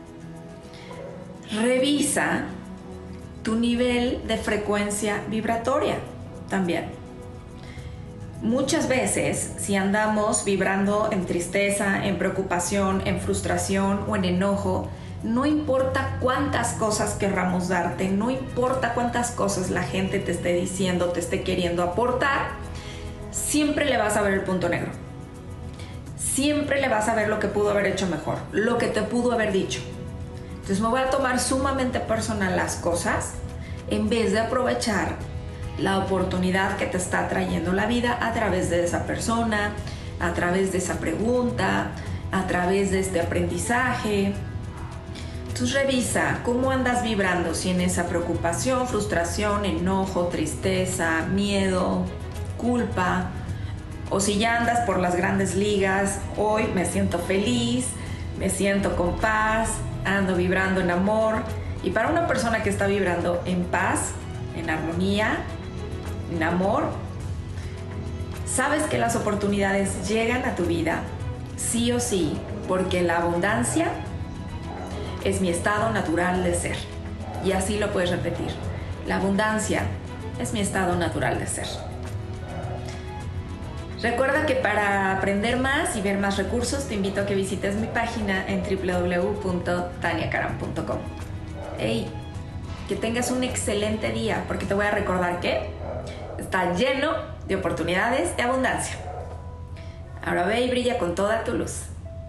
Revisa tu nivel de frecuencia vibratoria también. Muchas veces, si andamos vibrando en tristeza, en preocupación, en frustración o en enojo, no importa cuántas cosas querramos darte, no importa cuántas cosas la gente te esté diciendo, te esté queriendo aportar, siempre le vas a ver el punto negro. Siempre le vas a ver lo que pudo haber hecho mejor, lo que te pudo haber dicho. Entonces me voy a tomar sumamente personal las cosas en vez de aprovechar la oportunidad que te está trayendo la vida a través de esa persona, a través de esa pregunta, a través de este aprendizaje. Entonces revisa cómo andas vibrando, si en esa preocupación, frustración, enojo, tristeza, miedo, culpa, o si ya andas por las grandes ligas. Hoy me siento feliz, me siento con paz, ando vibrando en amor. Y para una persona que está vibrando en paz, en armonía, en amor, sabes que las oportunidades llegan a tu vida sí o sí, porque la abundancia es mi estado natural de ser. Y así lo puedes repetir. La abundancia es mi estado natural de ser. Recuerda que para aprender más y ver más recursos, te invito a que visites mi página en doble u doble u doble u punto tania karam punto com. Hey, que tengas un excelente día, porque te voy a recordar que está lleno de oportunidades de abundancia. Ahora ve y brilla con toda tu luz.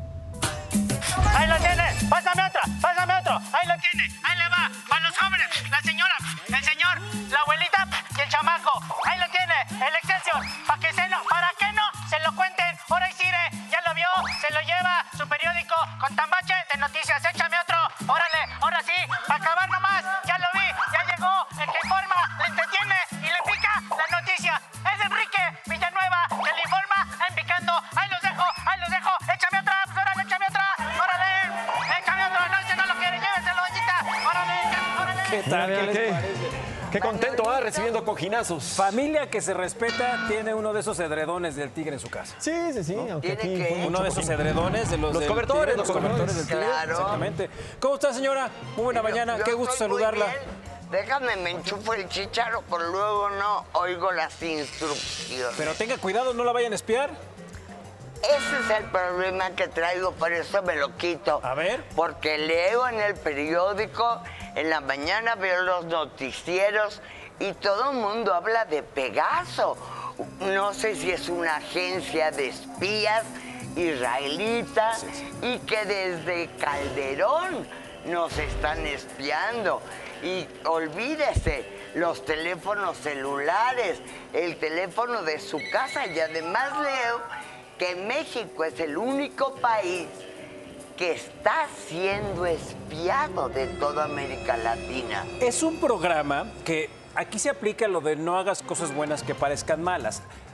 ¡Ahí lo tiene! ¡Pásame otro! ¡Pásame otro! ¡Ahí lo tiene! ¡Ahí le va! ¡Para los jóvenes! ¡La señora! ¡El señor! ¡La abuelita! ¡Y el chamaco! ¡Ahí lo tiene! ¡El Excelsior! ¿Para que se lo, para que no se lo cuenten? ¡Ahora Isire! ¡Ya lo vio! ¡Se lo lleva! Su periódico con tambache de noticias. ¡Échame otro! ¡Órale! ¡Ahora sí! ¡Para acabar nomás! ¡Ya lo vi! ¡Ya llegó! ¡El que informa! ¡Le entretiene! ¡Y le pica la noticia! ¡Es Enrique Villanueva! ¡Que le informa en picando! ¡Ahí los dejo! ¡Ahí los dejo! ¡Échame otra! ¡Pues órale! ¡Échame otra! ¡Órale! ¡Échame otro! ¡No, ese no lo quiere! ¡Lléveselo, doñita! ¡Órale! ¡Órale! ¿Qué tal? ¿Qué les parece? Qué contento, ¿ah? Recibiendo cojinazos. Familia que se respeta tiene uno de esos edredones del tigre en su casa. Sí, sí, sí. ¿No? Aunque aquí Uno mucho de esos cojín. edredones de los, Los del cobertores, tigre, los los cobertores del tigre. Claro. Exactamente. ¿Cómo está, señora? Muy buena mañana. Yo Qué gusto estoy muy saludarla. bien. Déjame, me enchufo el chicharo, pero luego no oigo las instrucciones. Pero tenga cuidado, no la vayan a espiar. Ese es el problema que traigo, por eso me lo quito. A ver. Porque leo en el periódico, en la mañana veo los noticieros y todo el mundo habla de Pegaso. No sé si es una agencia de espías israelita sí, sí. y que desde Calderón nos están espiando. Y olvídese, los teléfonos celulares, el teléfono de su casa. Y además leo que México es el único país que está siendo espiado de toda América Latina. Es un programa que aquí se aplica lo de no hagas cosas buenas que parezcan malas.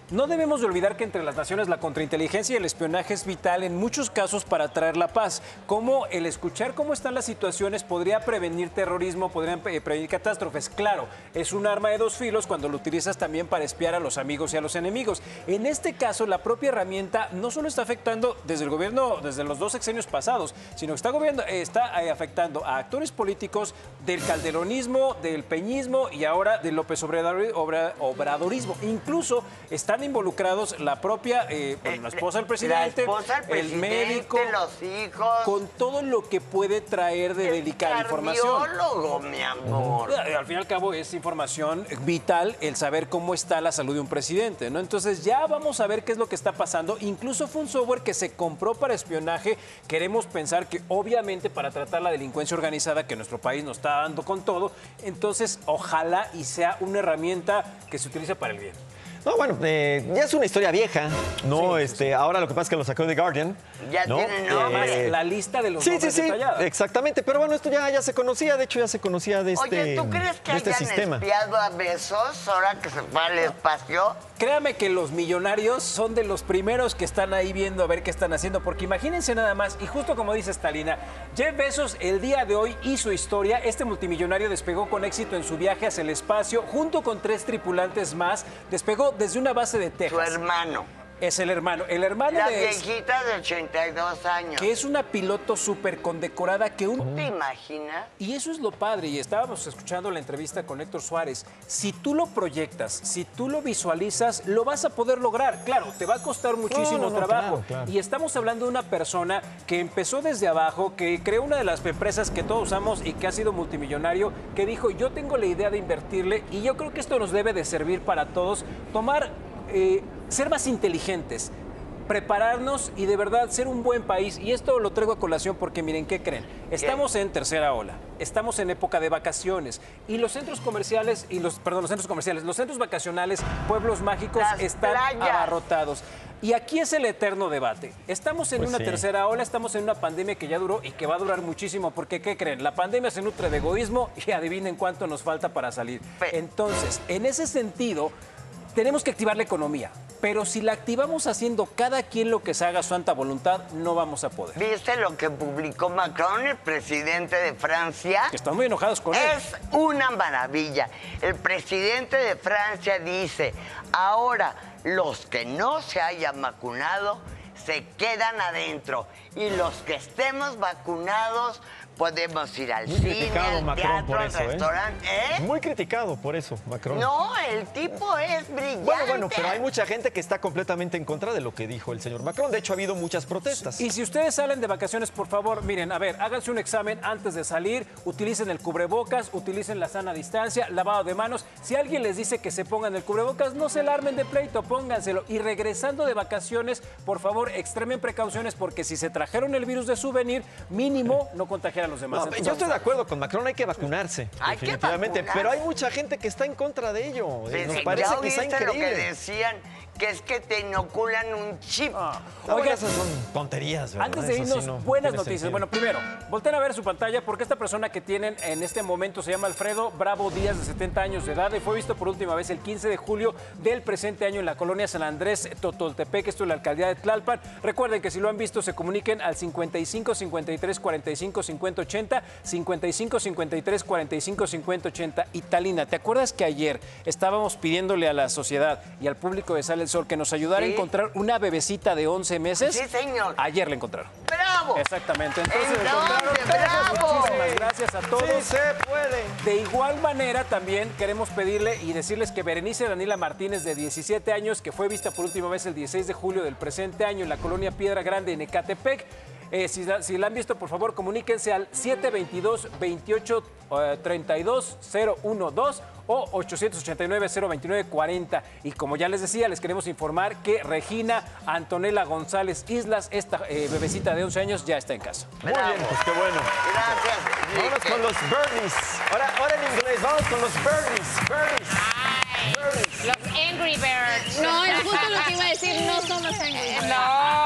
No debemos de olvidar que entre las naciones la contrainteligencia y el espionaje es vital en muchos casos para traer la paz, como el escuchar cómo están las situaciones podría prevenir terrorismo, podrían prevenir catástrofes. Claro, es un arma de dos filos cuando lo utilizas también para espiar a los amigos y a los enemigos. En este caso, la propia herramienta no solo está afectando desde el gobierno, desde los dos sexenios pasados, sino que está, gobierno, está afectando a actores políticos del calderonismo, del peñismo y ahora del López Obradorismo. Incluso están involucrados la propia, eh, bueno, la esposa del presidente, la esposa del el médico, los hijos, con todo lo que puede traer de delicada información. Cardiólogo, mi amor. Al fin y al cabo es información vital el saber cómo está la salud de un presidente, ¿no? Entonces ya vamos a ver qué es lo que está pasando. Incluso fue un software que se compró para espionaje. Queremos pensar que obviamente para tratar la delincuencia organizada que nuestro país nos está dando con todo, entonces ojalá y sea una herramienta que se utilice para el bien. No, bueno, eh, ya es una historia vieja, ¿no? Sí, este, sí. Ahora lo que pasa es que lo sacó The Guardian. Ya ¿no? tiene nombre. Eh, la lista de los sí, nombres sí, sí, detallada. exactamente. Pero bueno, esto ya, ya se conocía, de hecho ya se conocía de este, Oye, ¿tú crees que de este hayan sistema. espiado a Besos ahora que se fue al espacio? Créame que los millonarios son de los primeros que están ahí viendo a ver qué están haciendo, porque imagínense nada más, y justo como dice Stalina, Jeff Bezos el día de hoy hizo historia. Este multimillonario despegó con éxito en su viaje hacia el espacio, junto con tres tripulantes más, despegó desde una base de Texas. Su hermano. Es el hermano. El hermano La de... viejita de ochenta y dos años. Que es una piloto súper condecorada que un... ¿Te imaginas? Y eso es lo padre, y estábamos escuchando la entrevista con Héctor Suárez. Si tú lo proyectas, si tú lo visualizas, lo vas a poder lograr. Claro, te va a costar muchísimo no, no, trabajo. claro, claro. Y estamos hablando de una persona que empezó desde abajo, que creó una de las empresas que todos usamos y que ha sido multimillonario, que dijo, yo tengo la idea de invertirle, y yo creo que esto nos debe de servir para todos, tomar... Eh, ser más inteligentes, prepararnos y de verdad ser un buen país. Y esto lo traigo a colación porque miren, ¿qué creen? Estamos en tercera ola, estamos en época de vacaciones y los centros comerciales y los, perdón, los centros comerciales, los centros vacacionales, pueblos mágicos Las están playas. abarrotados. Y aquí es el eterno debate. Estamos en Pues una sí. tercera ola, estamos en una pandemia que ya duró y que va a durar muchísimo, porque ¿qué creen? La pandemia se nutre de egoísmo y adivinen cuánto nos falta para salir. Entonces, en ese sentido, tenemos que activar la economía, pero si la activamos haciendo cada quien lo que se haga a su santa voluntad, no vamos a poder. ¿Viste lo que publicó Macron, el presidente de Francia? Que están muy enojados con él. Es una maravilla. El presidente de Francia dice, ahora los que no se hayan vacunado se quedan adentro y los que estemos vacunados podemos ir al Muy cine, criticado al Macron teatro, por al eso, ¿eh? restaurante. ¿Eh? Muy criticado por eso, Macron. No, el tipo es brillante. Bueno, bueno, pero hay mucha gente que está completamente en contra de lo que dijo el señor Macron. De hecho, ha habido muchas protestas. Y si ustedes salen de vacaciones, por favor, miren, a ver, háganse un examen antes de salir, utilicen el cubrebocas, utilicen la sana distancia, lavado de manos. Si alguien les dice que se pongan el cubrebocas, no se alarmen de pleito, pónganselo. Y regresando de vacaciones, por favor, extremen precauciones, porque si se trajeron el virus de souvenir, mínimo no contagiar a los demás. No, Entonces, yo estoy de acuerdo con Macron, hay que vacunarse, Hay que definitivamente. vacunarse. Pero hay mucha gente que está en contra de ello. Sí, Nos sí, parece ¿ya que está oíste lo que increíble. decían? Que es que te inoculan un chip. Ah, Oigan, bueno, esas son tonterías, ¿verdad? antes de Eso irnos, sí no- buenas no tiene noticias. sentido. Bueno, primero, volteen a ver su pantalla porque esta persona que tienen en este momento se llama Alfredo Bravo Díaz, de setenta años de edad, y fue visto por última vez el quince de julio del presente año en la colonia San Andrés Totoltepec, esto en la alcaldía de Tlalpan. Recuerden que si lo han visto, se comuniquen al cincuenta y cinco, cincuenta y tres, cuarenta y cinco, cincuenta, ochenta, cincuenta y cinco, cincuenta y tres, cuarenta y cinco, cincuenta, ochenta. Y Talina, ¿te acuerdas que ayer estábamos pidiéndole a la sociedad y al público de Sale el Sol que nos ayudara Sí. a encontrar una bebecita de once meses? Sí, señor. Ayer la encontraron. ¡Bravo! Exactamente. Entonces, Entonces, encontraron todos. ¡bravo! Muchísimas gracias a todos. Sí se puede. De igual manera, también queremos pedirle y decirles que Berenice Daniela Martínez, de diecisiete años, que fue vista por última vez el dieciséis de julio del presente año en la colonia Piedra Grande, en Ecatepec, eh, si, la, si la han visto, por favor, comuníquense al siete veintidós, veintiocho, treinta y dos, cero doce o ochocientos ochenta y nueve, cero veintinueve, cuarenta. Y como ya les decía, les queremos informar que Regina Antonella González Islas, esta eh, bebecita de once años, ya está en casa. Muy bien, pues qué bueno. Gracias. Vámonos con los Bernies. Ahora, ahora en inglés, vamos con los Bernies. Bernies. Ay, Bernies. los Angry Birds. No, es justo lo que iba a decir, no somos angry. No.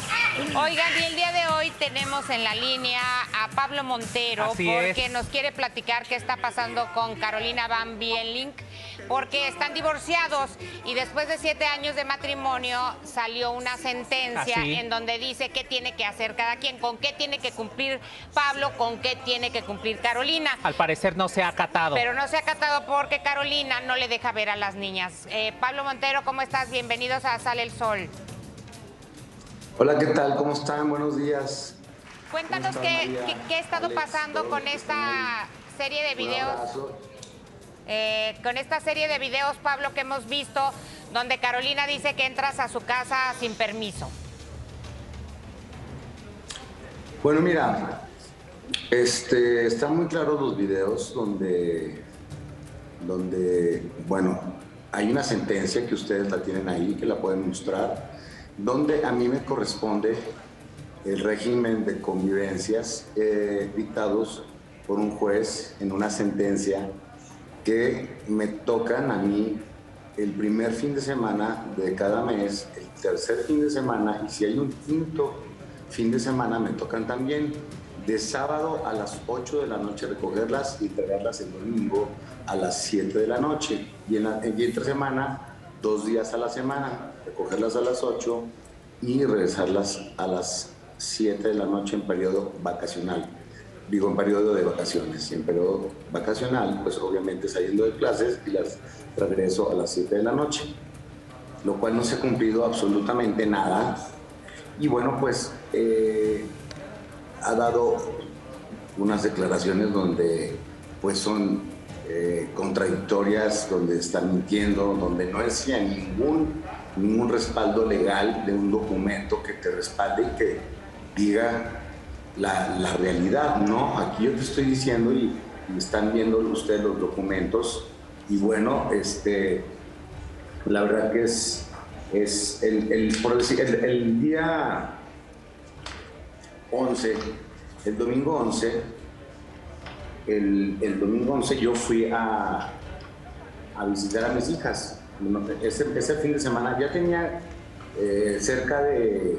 Oigan, y el día de hoy tenemos en la línea a Pablo Montero. Así porque es. nos quiere platicar qué está pasando con Carolina Van Bielink, porque están divorciados y después de siete años de matrimonio salió una sentencia Así. en donde dice qué tiene que hacer cada quien, con qué tiene que cumplir Pablo, con qué tiene que cumplir Carolina. Al parecer no se ha acatado. Pero no se ha acatado porque Carolina no le deja ver a las niñas. Eh, Pablo Montero, ¿cómo estás? Bienvenidos a Sale el Sol. Hola, ¿qué tal? ¿Cómo están? Buenos días. Cuéntanos ¿Cómo están, qué, María? qué, qué ha estado Alex, pasando todos con los que esta están serie de Un videos. abrazo. Eh, con esta serie de videos, Pablo, que hemos visto, donde Carolina dice que entras a su casa sin permiso. Bueno, mira, este, están muy claros los videos donde, donde, bueno, hay una sentencia que ustedes la tienen ahí, que la pueden mostrar, donde a mí me corresponde el régimen de convivencias eh, dictados por un juez en una sentencia que me tocan a mí el primer fin de semana de cada mes, el tercer fin de semana, y si hay un quinto fin de semana me tocan también de sábado a las ocho de la noche recogerlas y entregarlas el domingo a las siete de la noche. Y, en la, y entre semana, dos días a la semana, recogerlas a las ocho y regresarlas a las siete de la noche en periodo vacacional. Digo, en periodo de vacaciones. Y en periodo vacacional, pues obviamente saliendo de clases y las regreso a las siete de la noche. Lo cual no se ha cumplido absolutamente nada. Y bueno, pues eh, ha dado unas declaraciones donde pues son eh, contradictorias, donde están mintiendo, donde no decía ningún, ningún respaldo legal de un documento que te respalde y que diga la, la realidad, ¿no? Aquí yo te estoy diciendo y, y están viendo ustedes los documentos y bueno, este, la verdad que es, es el, el, por decir, el, el día once, el domingo once, el, el domingo once yo fui a, a visitar a mis hijas. Ese, ese fin de semana ya tenía eh, cerca de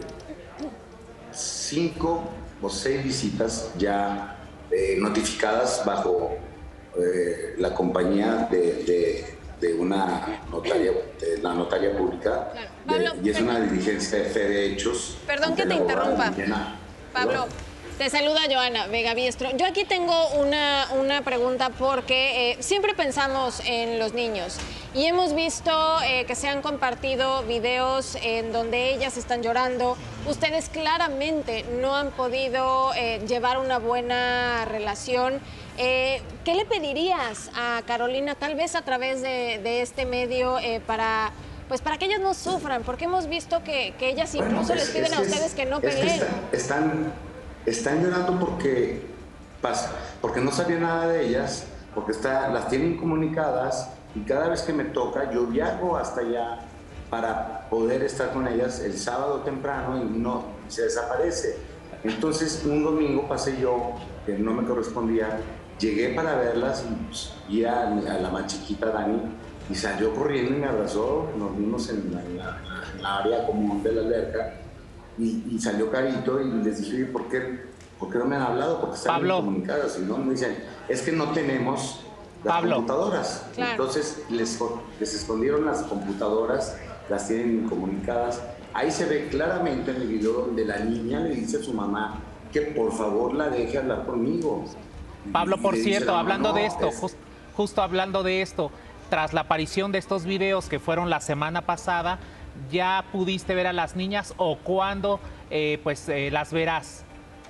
cinco o seis visitas ya eh, notificadas bajo eh, la compañía de, de, de una notaria, de la notaria pública. Claro. Pablo, de, y es perdón. una diligencia de fe de hechos. Perdón que te interrumpa. Pablo, te saluda Joana Vega Biestro. Yo aquí tengo una, una pregunta porque eh, siempre pensamos en los niños y hemos visto eh, que se han compartido videos en donde ellas están llorando. Ustedes claramente no han podido eh, llevar una buena relación. Eh, ¿Qué le pedirías a Carolina, tal vez a través de, de este medio, eh, para... Pues para que ellas no sufran, porque hemos visto que, que ellas incluso Bueno, les es- piden es a que ustedes es- que no es que peleen. está- están, están llorando porque pasa, porque no sabía nada de ellas, porque está, las tienen comunicadas y cada vez que me toca yo viajo hasta allá para poder estar con ellas el sábado temprano y no, se desaparece. Entonces un domingo pasé yo, que no me correspondía, llegué para verlas y pues, vi a, a la más chiquita, Dani, y salió corriendo y me abrazó, nos vimos en la, en la- en la área común de la alberca y, y salió Carito y les dije, "Oye, ¿por qué, ¿por qué no me han hablado? Porque están Pablo. comunicadas." Y no me dicen, es que no tenemos las Pablo. computadoras. Claro. Entonces les, les escondieron las computadoras, las tienen incomunicadas. Ahí se ve claramente en el video donde la niña le dice a su mamá que por favor la deje hablar conmigo. Pablo, Y por le dice cierto, la mamá, hablando "No, de esto, es- jus- justo hablando de esto, tras la aparición de estos videos que fueron la semana pasada, ¿ya pudiste ver a las niñas o cuándo eh, pues, eh, las verás?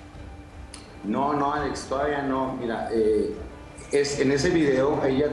No, no, Alex, todavía no. Mira, eh, es, en ese video ella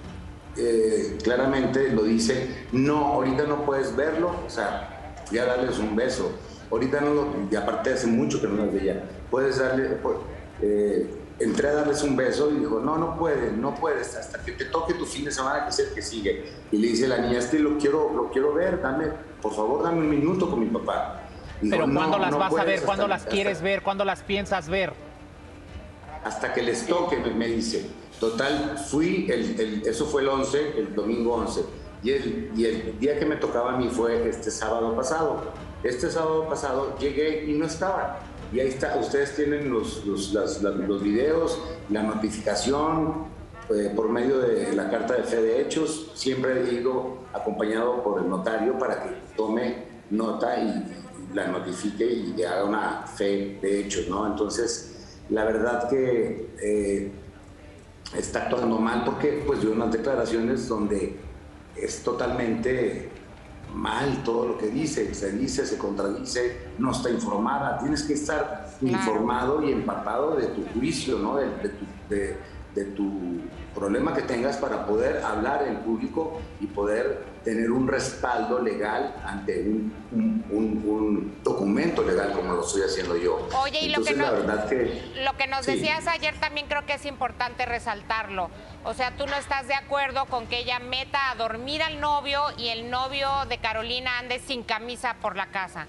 eh, claramente lo dice, no, ahorita no puedes verlo, o sea, ya darles un beso. Ahorita no lo, y aparte hace mucho que no las veía, puedes darle, pu- eh, entré a darles un beso y dijo, no, no puedes, no puedes, hasta que te toque tu fin de semana, que es el que sigue. Y le dice la niña, este lo quiero, lo quiero ver, dame, por favor, dame un minuto con mi papá. Y dijo, Pero "No, ¿cuándo las no vas a puedes ver? hasta- ¿Cuándo las hasta- quieres ver? ¿Cuándo las piensas ver? hasta que les toque", me, me dice. Total, fui, el, el- eso fue el once, el domingo once. Y el, y el día que me tocaba a mí fue este sábado pasado. este sábado pasado llegué y no estaban. Y ahí está, ustedes tienen los, los, las, las, los videos, la notificación eh, por medio de la carta de fe de hechos. Siempre he ido acompañado por el notario para que tome nota y la notifique y le haga una fe de hechos, ¿no? Entonces, la verdad que eh, está actuando mal porque pues dio unas declaraciones donde es totalmente mal todo lo que dice, se dice, se contradice, no está informada. Tienes que estar claro. informado y empapado de tu juicio, ¿no? De, de, tu, de, de tu problema que tengas para poder hablar en público y poder tener un respaldo legal ante un, un, un, un documento legal como lo estoy haciendo yo. Oye, y Entonces, lo, que la nos, verdad que, lo que nos sí. decías ayer también creo que es importante resaltarlo. O sea, tú no estás de acuerdo con que ella meta a dormir al novio y el novio de Carolina ande sin camisa por la casa.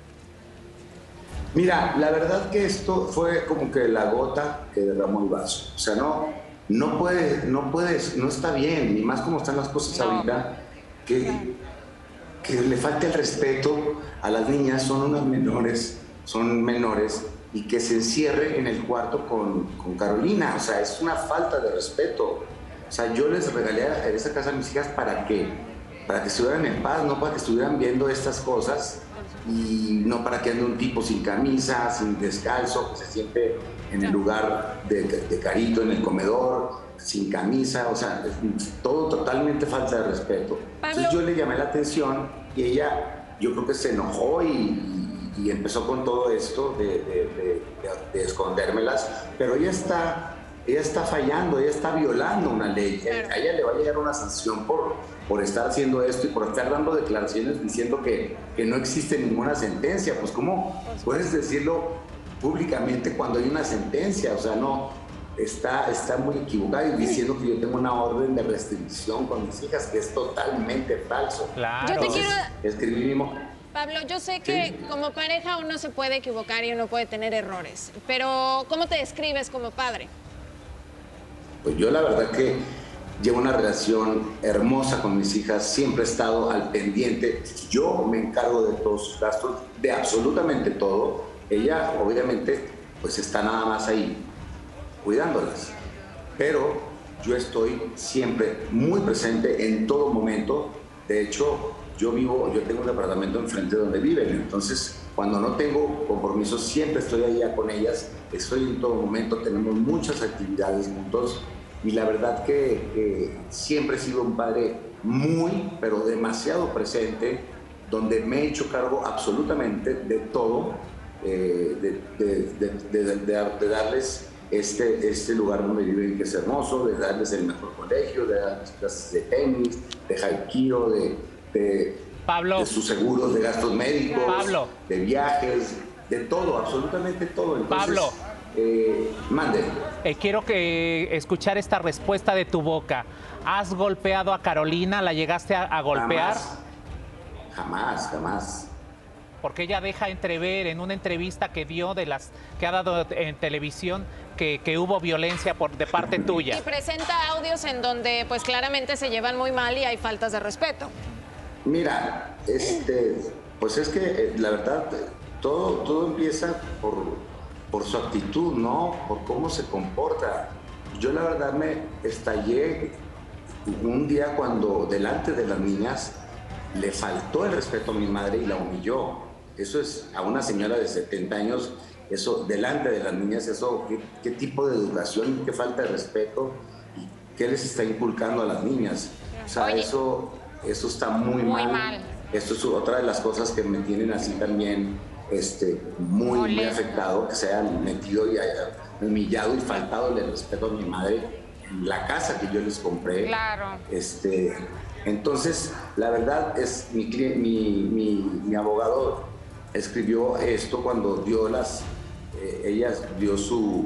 Mira, la verdad que esto fue como que la gota que derramó el vaso. O sea, no, no puedes, no puedes, no está bien, ni más como están las cosas no. ahorita, que, que le falte el respeto a las niñas, son unas menores, son menores, y que se encierre en el cuarto con, con Carolina. O sea, es una falta de respeto. O sea, yo les regalé a esa casa a mis hijas para que, para que estuvieran en paz, no para que estuvieran viendo estas cosas. Y no para que ande un tipo sin camisa, sin descalzo, que se siente en el lugar de, de Carito, en el comedor, sin camisa, o sea, todo totalmente falta de respeto. Pablo. Entonces yo le llamé la atención y ella, yo creo que se enojó y, y, y empezó con todo esto de, de, de, de, de escondérmelas, pero ella está, ella está fallando, ella está violando una ley. A ella le va a llegar una sanción por, por estar haciendo esto y por estar dando declaraciones diciendo que, que no existe ninguna sentencia. Pues ¿cómo puedes decirlo públicamente cuando hay una sentencia? O sea, no, está, está muy equivocada y diciendo que yo tengo una orden de restricción con mis hijas, que es totalmente falso. Claro. Yo te Entonces, quiero... escribimos... Pablo, yo sé que sí. como pareja uno se puede equivocar y uno puede tener errores, pero ¿cómo te describes como padre? Pues yo la verdad que llevo una relación hermosa con mis hijas, siempre he estado al pendiente, yo me encargo de todos sus gastos, de absolutamente todo. Ella obviamente pues está nada más ahí cuidándolas, pero yo estoy siempre muy presente en todo momento. De hecho, yo vivo, yo tengo un departamento enfrente donde viven, entonces cuando no tengo compromisos siempre estoy allá con ellas, estoy en todo momento, tenemos muchas actividades juntos y la verdad que, que siempre he sido un padre muy, pero demasiado presente, donde me he hecho cargo absolutamente de todo, eh, de, de, de, de, de, de darles este, este lugar donde viven que es hermoso, de darles el mejor colegio, de darles clases de tenis, de haikido, de, de, Pablo. de sus seguros de gastos médicos, Pablo. de viajes, de todo, absolutamente todo. Entonces, Pablo. Eh, mande. Eh, quiero que escuchar esta respuesta de tu boca. ¿Has golpeado a Carolina? ¿La llegaste a, a golpear? Jamás, jamás, jamás. Porque ella deja entrever en una entrevista que dio de las que ha dado en televisión que, que hubo violencia por de parte tuya. Y presenta audios en donde pues claramente se llevan muy mal y hay faltas de respeto. Mira, este, pues es que eh, la verdad todo, todo empieza por, por su actitud, ¿no? Por cómo se comporta. Yo la verdad me estallé un día cuando delante de las niñas le faltó el respeto a mi madre y la humilló. Eso es, a una señora de setenta años, eso delante de las niñas, eso, ¿qué, qué tipo de educación, qué falta de respeto y qué les está inculcando a las niñas? O sea, Oye, eso, eso está muy, muy mal. mal. Esto es otra de las cosas que me tienen así también este, muy, muy afectado, que se hayan metido y haya humillado y faltado el respeto a mi madre en la casa que yo les compré. Claro. Este, entonces, la verdad es, mi, mi, mi, mi abogado escribió esto cuando dio las, eh, ella dio su,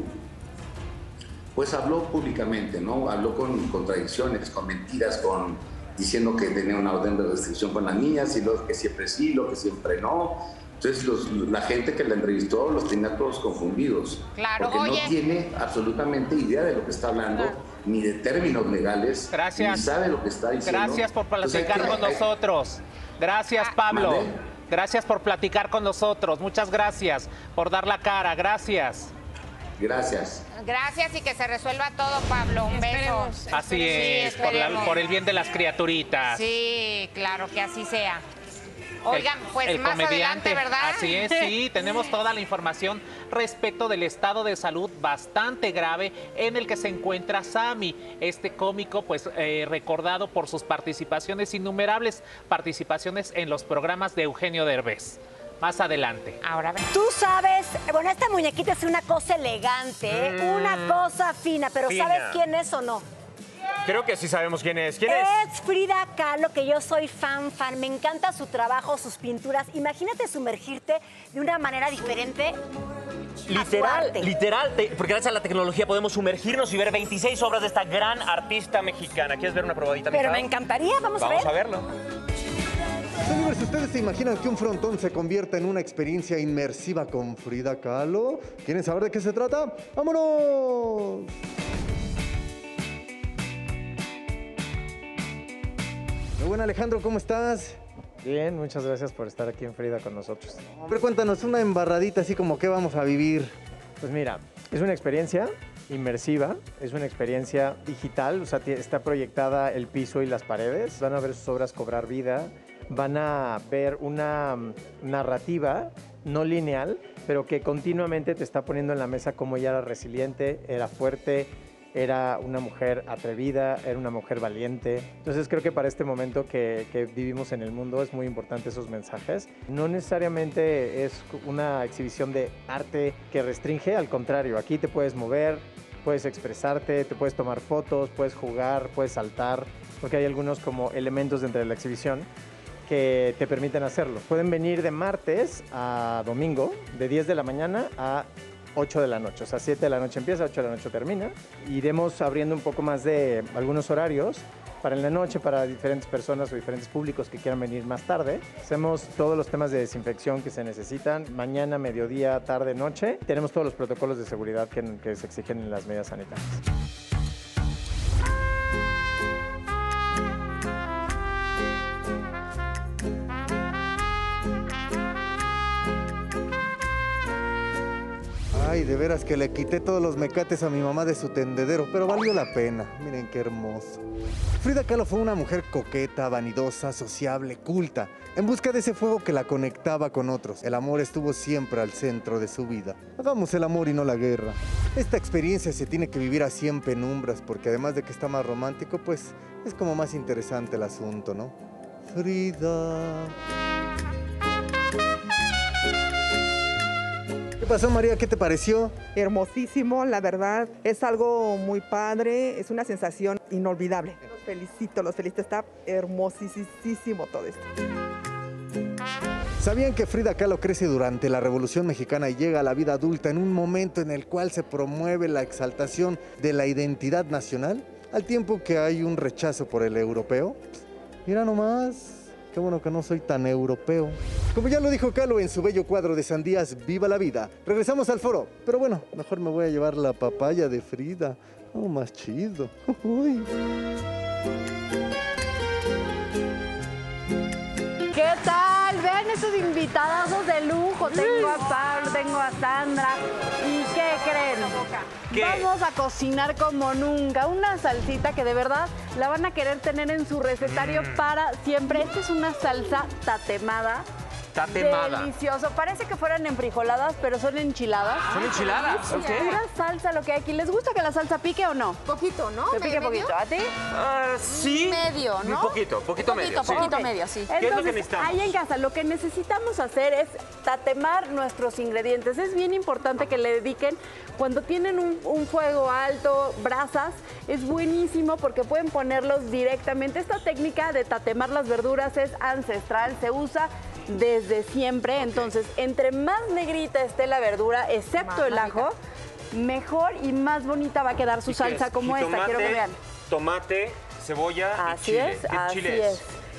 pues habló públicamente, ¿no? Habló con contradicciones, con mentiras, con diciendo que tenía una orden de restricción con las niñas y lo que siempre sí, lo que siempre no. Entonces los, la gente que la entrevistó los tenía todos confundidos. Claro, porque oye. no tiene absolutamente idea de lo que está hablando, claro, ni de términos legales. Gracias. Ni sabe lo que está diciendo. Gracias por platicar Entonces, con hay, nosotros. Gracias, Ah, Pablo. ¿Mande? Gracias por platicar con nosotros. Muchas gracias por dar la cara. Gracias. Gracias. Gracias y que se resuelva todo, Pablo. Un beso. Así Sí, es, por, la- esperemos. por el bien de las criaturitas. Sí, claro, que así sea. Oigan, El- pues el más comediante, adelante, ¿verdad? Así es, sí, tenemos toda la información respecto del estado de salud bastante grave en el que se encuentra Sammy, este cómico, pues eh, recordado por sus participaciones, innumerables participaciones en los programas de Eugenio Derbez. Más adelante. Ahora ven. Tú sabes, bueno, esta muñequita es una cosa elegante, ¿eh? Mm. Una cosa fina, pero Fina. ¿sabes quién es o no? Creo que sí sabemos quién es. ¿Quién es? Es Frida Kahlo, que yo soy fan, fan. Me encanta su trabajo, sus pinturas. Imagínate sumergirte de una manera diferente. Literal, arte. literal, te- porque gracias a la tecnología podemos sumergirnos y ver veintiséis obras de esta gran artista mexicana. ¿Quieres ver una probadita, Pero mija? me encantaría, vamos, a ver. Vamos a verlo. Señores, ¿ustedes se imaginan que un frontón se convierta en una experiencia inmersiva con Frida Kahlo? ¿Quieren saber de qué se trata? ¡Vámonos! Muy buen, Alejandro, ¿cómo estás? Bien, muchas gracias por estar aquí en Frida con nosotros. A ver, cuéntanos una embarradita así como qué vamos a vivir. Pues mira, es una experiencia inmersiva, es una experiencia digital, o sea, tie- está proyectada el piso y las paredes, van a ver sus obras cobrar vida, van a ver una mm, narrativa no lineal, pero que continuamente te está poniendo en la mesa cómo ella era resiliente, era fuerte, era una mujer atrevida, era una mujer valiente. Entonces creo que para este momento que, que vivimos en el mundo es muy importante esos mensajes. No necesariamente es una exhibición de arte que restringe, al contrario, aquí te puedes mover, puedes expresarte, te puedes tomar fotos, puedes jugar, puedes saltar, porque hay algunos como elementos dentro de la exhibición que te permiten hacerlo. Pueden venir de martes a domingo, de diez de la mañana a ocho de la noche, o sea, siete de la noche empieza, ocho de la noche termina. Iremos abriendo un poco más de algunos horarios para en la noche, para diferentes personas o diferentes públicos que quieran venir más tarde. Hacemos todos los temas de desinfección que se necesitan, mañana, mediodía, tarde, noche. Tenemos todos los protocolos de seguridad que, que se exigen en las medidas sanitarias. Ay, de veras que le quité todos los mecates a mi mamá de su tendedero, pero valió la pena. Miren qué hermoso. Frida Kahlo fue una mujer coqueta, vanidosa, sociable, culta, en busca de ese fuego que la conectaba con otros. El amor estuvo siempre al centro de su vida. Hagamos el amor y no la guerra. Esta experiencia se tiene que vivir así en penumbras, porque además de que está más romántico, pues es como más interesante el asunto, ¿no? Frida. ¿Qué pasó, María? ¿Qué te pareció? Hermosísimo, la verdad. Es algo muy padre, es una sensación inolvidable. Los felicito, los felicito. Está hermosísimo todo esto. ¿Sabían que Frida Kahlo crece durante la Revolución Mexicana y llega a la vida adulta en un momento en el cual se promueve la exaltación de la identidad nacional, al tiempo que hay un rechazo por el europeo? Mira nomás. Qué bueno que no soy tan europeo. Como ya lo dijo Kahlo en su bello cuadro de Sandías, ¡Viva la vida! Regresamos al foro. Pero bueno, mejor me voy a llevar la papaya de Frida. Oh, más chido. Uy. ¿Qué tal? Vean esos invitadazos de lujo. Tengo a Pablo, tengo a Sandra. ¿Y qué creen? ¿Qué? Vamos a cocinar como nunca. Una salsita que de verdad la van a querer tener en su recetario Mm. para siempre. Esta es una salsa tatemada. Tatemada. Delicioso. Parece que fueran enfrijoladas, pero son enchiladas. Son enchiladas, Es ok. pura salsa lo que hay aquí. ¿Les gusta que la salsa pique o no? Poquito, ¿no? Que pique ¿Medio? poquito. ¿A ti? Ah, sí. Medio, ¿no? Un poquito, poquito medio. sí. poquito medio, sí. ¿Qué es lo que Entonces, necesitamos? ahí en casa lo que necesitamos hacer es tatemar nuestros ingredientes. Es bien importante que le dediquen, cuando tienen un, un fuego alto, brasas, es buenísimo porque pueden ponerlos directamente. Esta técnica de tatemar las verduras es ancestral, se usa desde siempre. Entonces, entre más negrita esté la verdura, excepto Más el ajo, mejor y más bonita va a quedar su ¿Y qué salsa es? como esta. Jitomate, Quiero que vean. Tomate, cebolla y Así chile. es, ¿Qué así chile es.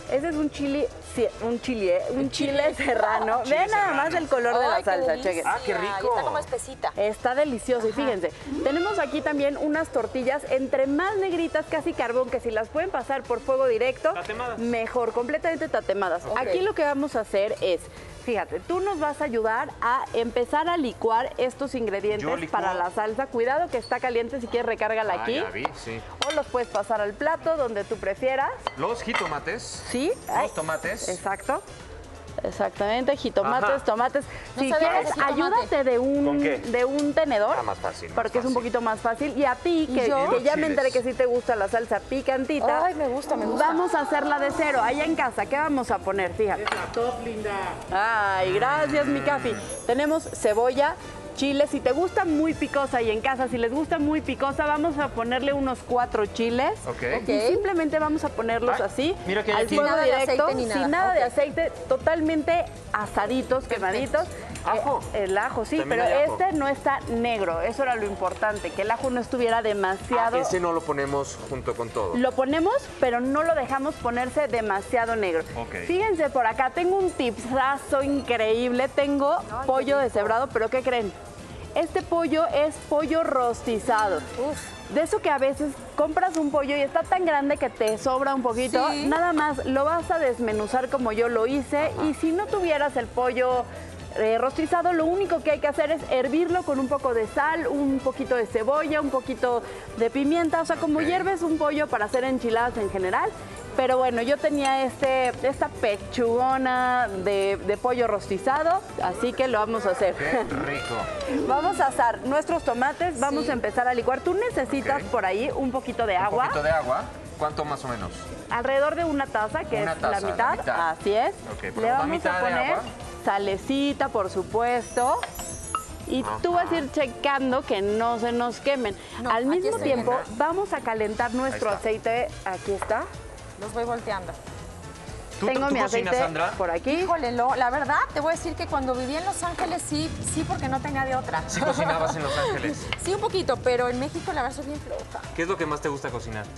Ese es un chile, sí, un chile, ¿eh? un chile serrano. Chile Vean nada serrano. más el color de Ay, la qué salsa, delicia. chequen. Ah, qué rico. Está como espesita. Está delicioso y fíjense, tenemos aquí también unas tortillas entre más negritas, casi carbón, que si las pueden pasar por fuego directo, Tatemadas. mejor, completamente tatemadas. Ok. Aquí lo que vamos a hacer es, fíjate, tú nos vas a ayudar a empezar a licuar estos Yo ingredientes licúo. para la salsa. Cuidado que está caliente, si quieres recárgala Ah, aquí. ya vi, sí. O los puedes pasar al plato donde tú prefieras. Los jitomates. Sí. Ay, Los tomates. Exacto. Exactamente, jitomates, Ajá. tomates. No Si sabía quieres, que jitomate. ayúdate de ¿Con un, qué? de un tenedor. Ah, más fácil. más Porque es un fácil. poquito más fácil. Y a ti, que, yo? que ya Los me enteré que chiles. sí te gusta la salsa picantita. Ay, me gusta, me gusta. Vamos a hacerla de cero. Allá en casa, ¿qué vamos a poner? Fíjate. Es la top, linda. Ay, gracias, mi Cafi. Tenemos cebolla, chile. Si te gusta muy picosa y en casa, si les gusta muy picosa, vamos a ponerle unos cuatro chiles. Ok. Y simplemente vamos a ponerlos Ah, así, mira que hay al aquí. fuego Nada de directo, aceite ni nada. sin nada de Ok. aceite, totalmente asaditos, quemaditos. Ajo. Eh, el ajo, sí, También pero hay ajo. este no está negro. Eso era lo importante, que el ajo no estuviera demasiado... Ese no lo ponemos junto con todo. Lo ponemos, pero no lo dejamos ponerse demasiado negro. Ok. Fíjense por acá, tengo un tipsazo increíble. Tengo pollo deshebrado, pero ¿qué creen? Este pollo es pollo rostizado. De eso que a veces compras un pollo y está tan grande que te sobra un poquito. Sí. Nada más lo vas a desmenuzar como yo lo hice. Y si no tuvieras el pollo eh, rostizado, lo único que hay que hacer es hervirlo con un poco de sal, un poquito de cebolla, un poquito de pimienta. O sea, como hierves un pollo para hacer enchiladas en general. Pero bueno, yo tenía este, esta pechugona de, de pollo rostizado, así que lo vamos a hacer. Qué rico. Vamos a asar nuestros tomates, vamos Sí. a empezar a licuar. Tú necesitas Ok. por ahí un poquito de Un agua, poquito de agua. ¿Cuánto más o menos? alrededor de una taza, que Una es taza, la la mitad. mitad. Así es. Ok, Le ponemos la vamos mitad a de poner agua. salecita, por supuesto. Y tú vas a ir checando que no se nos quemen. No, Al aquí mismo estoy tiempo, viendo. vamos a calentar nuestro está. aceite. Aquí está. Los voy volteando. ¿Tú, Tengo tú mi cocinas, aceite Sandra? por aquí. Híjole, lo- la verdad, te voy a decir que cuando viví en Los Ángeles sí, sí, porque no tenía de otra. Sí cocinabas en Los Ángeles. Sí, un poquito, pero en México la verdad soy bien floja. ¿Qué es lo que más te gusta cocinar?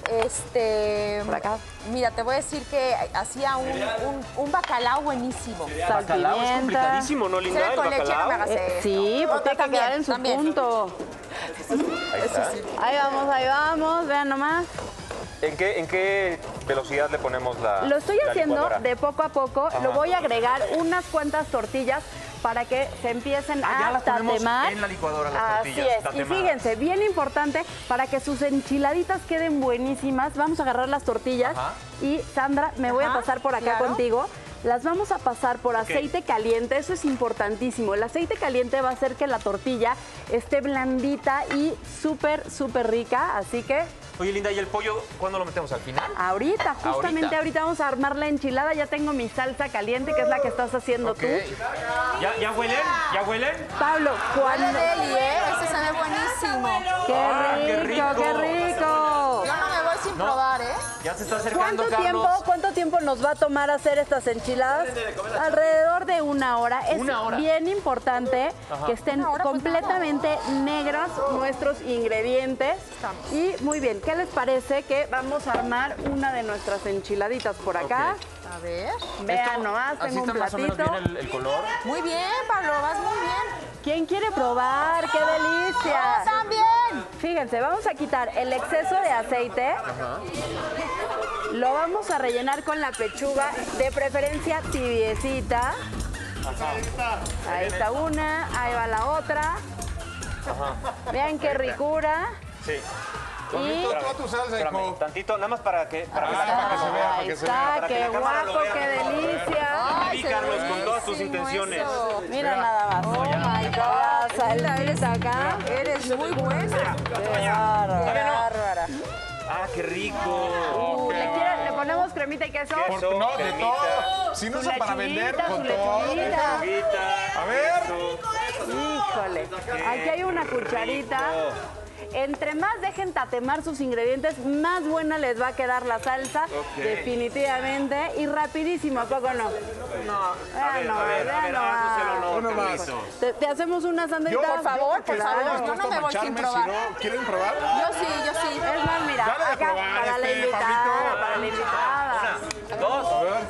Este, Por acá. mira, te voy a decir que hacía un, un, un bacalao buenísimo. Sal, Bacalao es pimienta. complicadísimo, ¿no, Linda? Será El con leche, no me bacalao. hagas Eh, esto. sí, No, pues tiene que también, quedar en su también. punto. Ahí está. Ahí vamos, ahí vamos, vean nomás. ¿En qué, ¿En qué velocidad le ponemos la Lo estoy la haciendo licuadora? de poco a poco. Ajá. Lo voy a agregar unas cuantas tortillas para que se empiecen Ah, ya a las ponemos tatemar. en la licuadora, las Así tortillas es. Y tatemadas. fíjense, bien importante, para que sus enchiladitas queden buenísimas, vamos a agarrar las tortillas Ajá. y Sandra, me voy a Ajá, pasar por acá claro. contigo. Las vamos a pasar por aceite caliente, eso es importantísimo. El aceite caliente va a hacer que la tortilla esté blandita y súper, súper rica, así que Oye, Linda, ¿y el pollo cuándo lo metemos? ¿Al final? ahorita, justamente Ahorita. ahorita vamos a armar la enchilada. Ya tengo mi salsa caliente, que es la que estás haciendo Ok. tú. ¿Ya, ¿Ya huelen? ¿Ya huelen? Pablo, ¿Cuál ¿cuándo? deli, eh? Este se ve buenísimo. ¡Qué Ah, rico, qué qué rico. rico! Yo no me voy sin No. probar, ¿eh? Ya se está acercando, ¿Cuánto tiempo, Carlos. ¿Cuánto tiempo nos va a tomar hacer estas enchiladas? Alrededor de una hora. Es Una hora. bien importante Ajá. que estén Una hora, pues, completamente negros nuestros ingredientes. Y muy bien, ¿qué les parece que vamos a armar una de nuestras enchiladitas por acá? A ver. Vean Esto, nomás, así tengo un está más o menos platito. bien el, el color. Muy bien, Pablo, vas muy bien. ¿Quién quiere probar? ¡Qué delicia! ¡Yo también! Fíjense, vamos a quitar el exceso de aceite. Lo vamos a rellenar con la pechuga, de preferencia tibiecita. Ahí está una, ahí va la otra. Vean qué ricura. Sí. Y Toda tu salsa, Espérame, hijo. tantito, nada más para que... Para que la Ah, para que se vea, para ahí que se está, vea. qué la cámara lo guapo, vea. qué delicia. Ay, vi, se ve Carlos, con todas tus buenísimo intenciones. eso. Mira nada más. Oh my God. Salsita acá. Eres muy buena. Qué bárbara. Bárbara. Ah, qué rico. Uh, ¿Le, quiere- ¿Le ponemos cremita y queso? Por- no, de todo. Si no Su son para vender, lechuguita, con su todo. lechuguita. Lechuguita, A ver. Híjole, aquí hay una cucharita. Entre más dejen tatemar sus ingredientes, más buena les va a quedar la salsa, definitivamente. Y rapidísimo, ¿a poco no? No, a Vean ver, a nomás, ver, a vean ver, nomás. haznos el honor, Uno más. Carlito. Te, te hacemos una sandwich. Por favor, por Claro. favor. Yo no me voy sin probar. Si no, ¿quieren probar? Yo sí, yo sí. Es más, mira, Dale de acá probar, para la este, invitada, Pablito. para la invitada. Dos.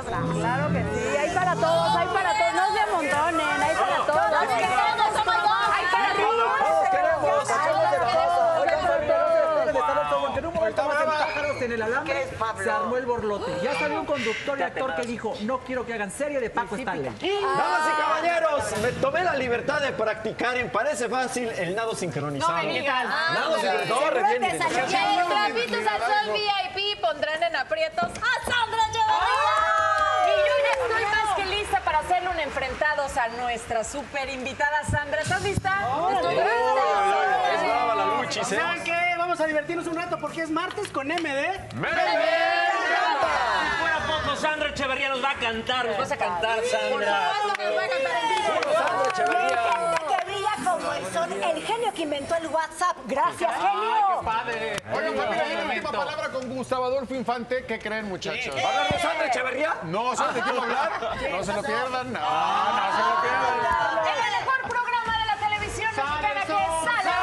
muchas gracias. Claro que sí, hay para todos, hay para todos, no se amontonen, hay para todos. Todos queremos, somos dos. Hay para Todos queremos, hacemos de todo. Oigan, familia, deben de estar al todo, porque en un momento más en Pájaros en el Alambre se armó el borlote. Ya salió un conductor y actor que dijo, no quiero que hagan serie de Paco Stanley. Damas y caballeros, me tomé la libertad de practicar en Parece Fácil el nado sincronizado. No me digas. Nado sincronizado. No, re bien. En Trapitos al Sol V I P pondrán en aprietos a Sandra Y yo ya Echeverría. estoy más que lista para hacerle un enfrentados a nuestra super invitada Sandra. ¿Estás lista? Estoy lista. Es brava la luchis, ¿eh? ¿Saben qué? Vamos a divertirnos un rato porque es martes con M D. ¡Me Fuera poco, Sandra Echeverría nos va a cantar. Nos vas a cantar, Sandra. Sandra Echeverría. Gente que brilla como el sol, el genio que inventó el WhatsApp. Gracias, genio. ¡Qué padre! Oigan, familia, viene la última palabra con Gustavo Adolfo Infante. ¿Qué creen, muchachos? ¿Va a hablar de Sandra Echeverría? No, ¿sabes de qué va a hablar? No se lo pierdan. No, no se lo pierdan. En el mejor programa de la televisión mexicana que es Sala.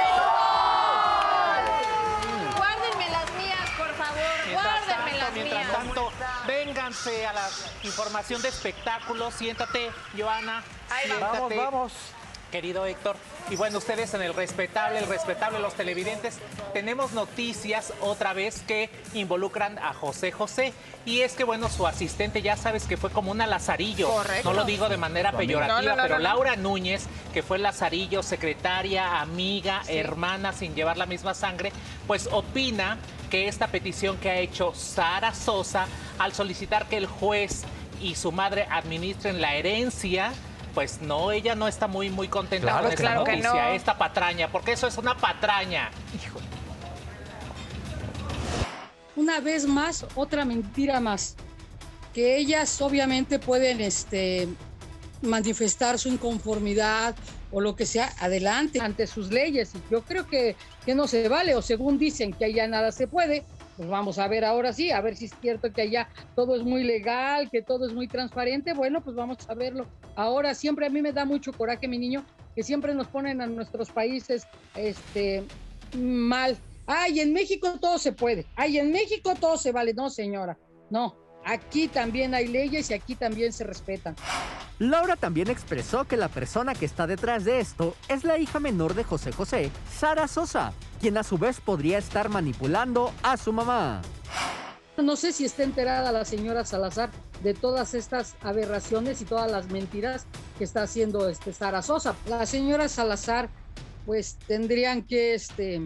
Guárdenme las mías, por favor. Guárdenme las Mientras mías. tanto, vénganse a la información de espectáculos. Siéntate, Joana. Siéntate. Vamos, vamos. Querido Héctor, y bueno, ustedes en el respetable, el respetable, los televidentes, tenemos noticias otra vez que involucran a José José. Y es que, bueno, su asistente, ya sabes que fue como una Lazarillo. Correcto. No lo digo de manera peyorativa, No, no, no, pero no, no. Laura Núñez, que fue Lazarillo, secretaria, amiga, hermana, sin llevar la misma sangre, pues opina que esta petición que ha hecho Sara Sosa al solicitar que el juez y su madre administren la herencia, pues no, ella no está muy, muy contenta Claro con que esta no. noticia, Claro que no. esta patraña, porque eso es una patraña. Hijo. Una vez más, otra mentira más, que ellas obviamente pueden este, manifestar su inconformidad o lo que sea, adelante, ante sus leyes. Yo creo que, que no se vale, o según dicen que allá nada se puede, pues vamos a ver ahora sí, a ver si es cierto que allá todo es muy legal, que todo es muy transparente. Bueno, pues vamos a verlo. Ahora siempre a mí me da mucho coraje, mi niño, que siempre nos ponen a nuestros países este, mal. Ay, en México todo se puede. Ay, en México todo se vale. No, señora, no. Aquí también hay leyes y aquí también se respetan. Laura también expresó que la persona que está detrás de esto es la hija menor de José José, Sara Sosa, quien a su vez podría estar manipulando a su mamá. No sé si está enterada la señora Salazar de todas estas aberraciones y todas las mentiras que está haciendo este Sara Sosa. La señora Salazar, pues tendrían que, este,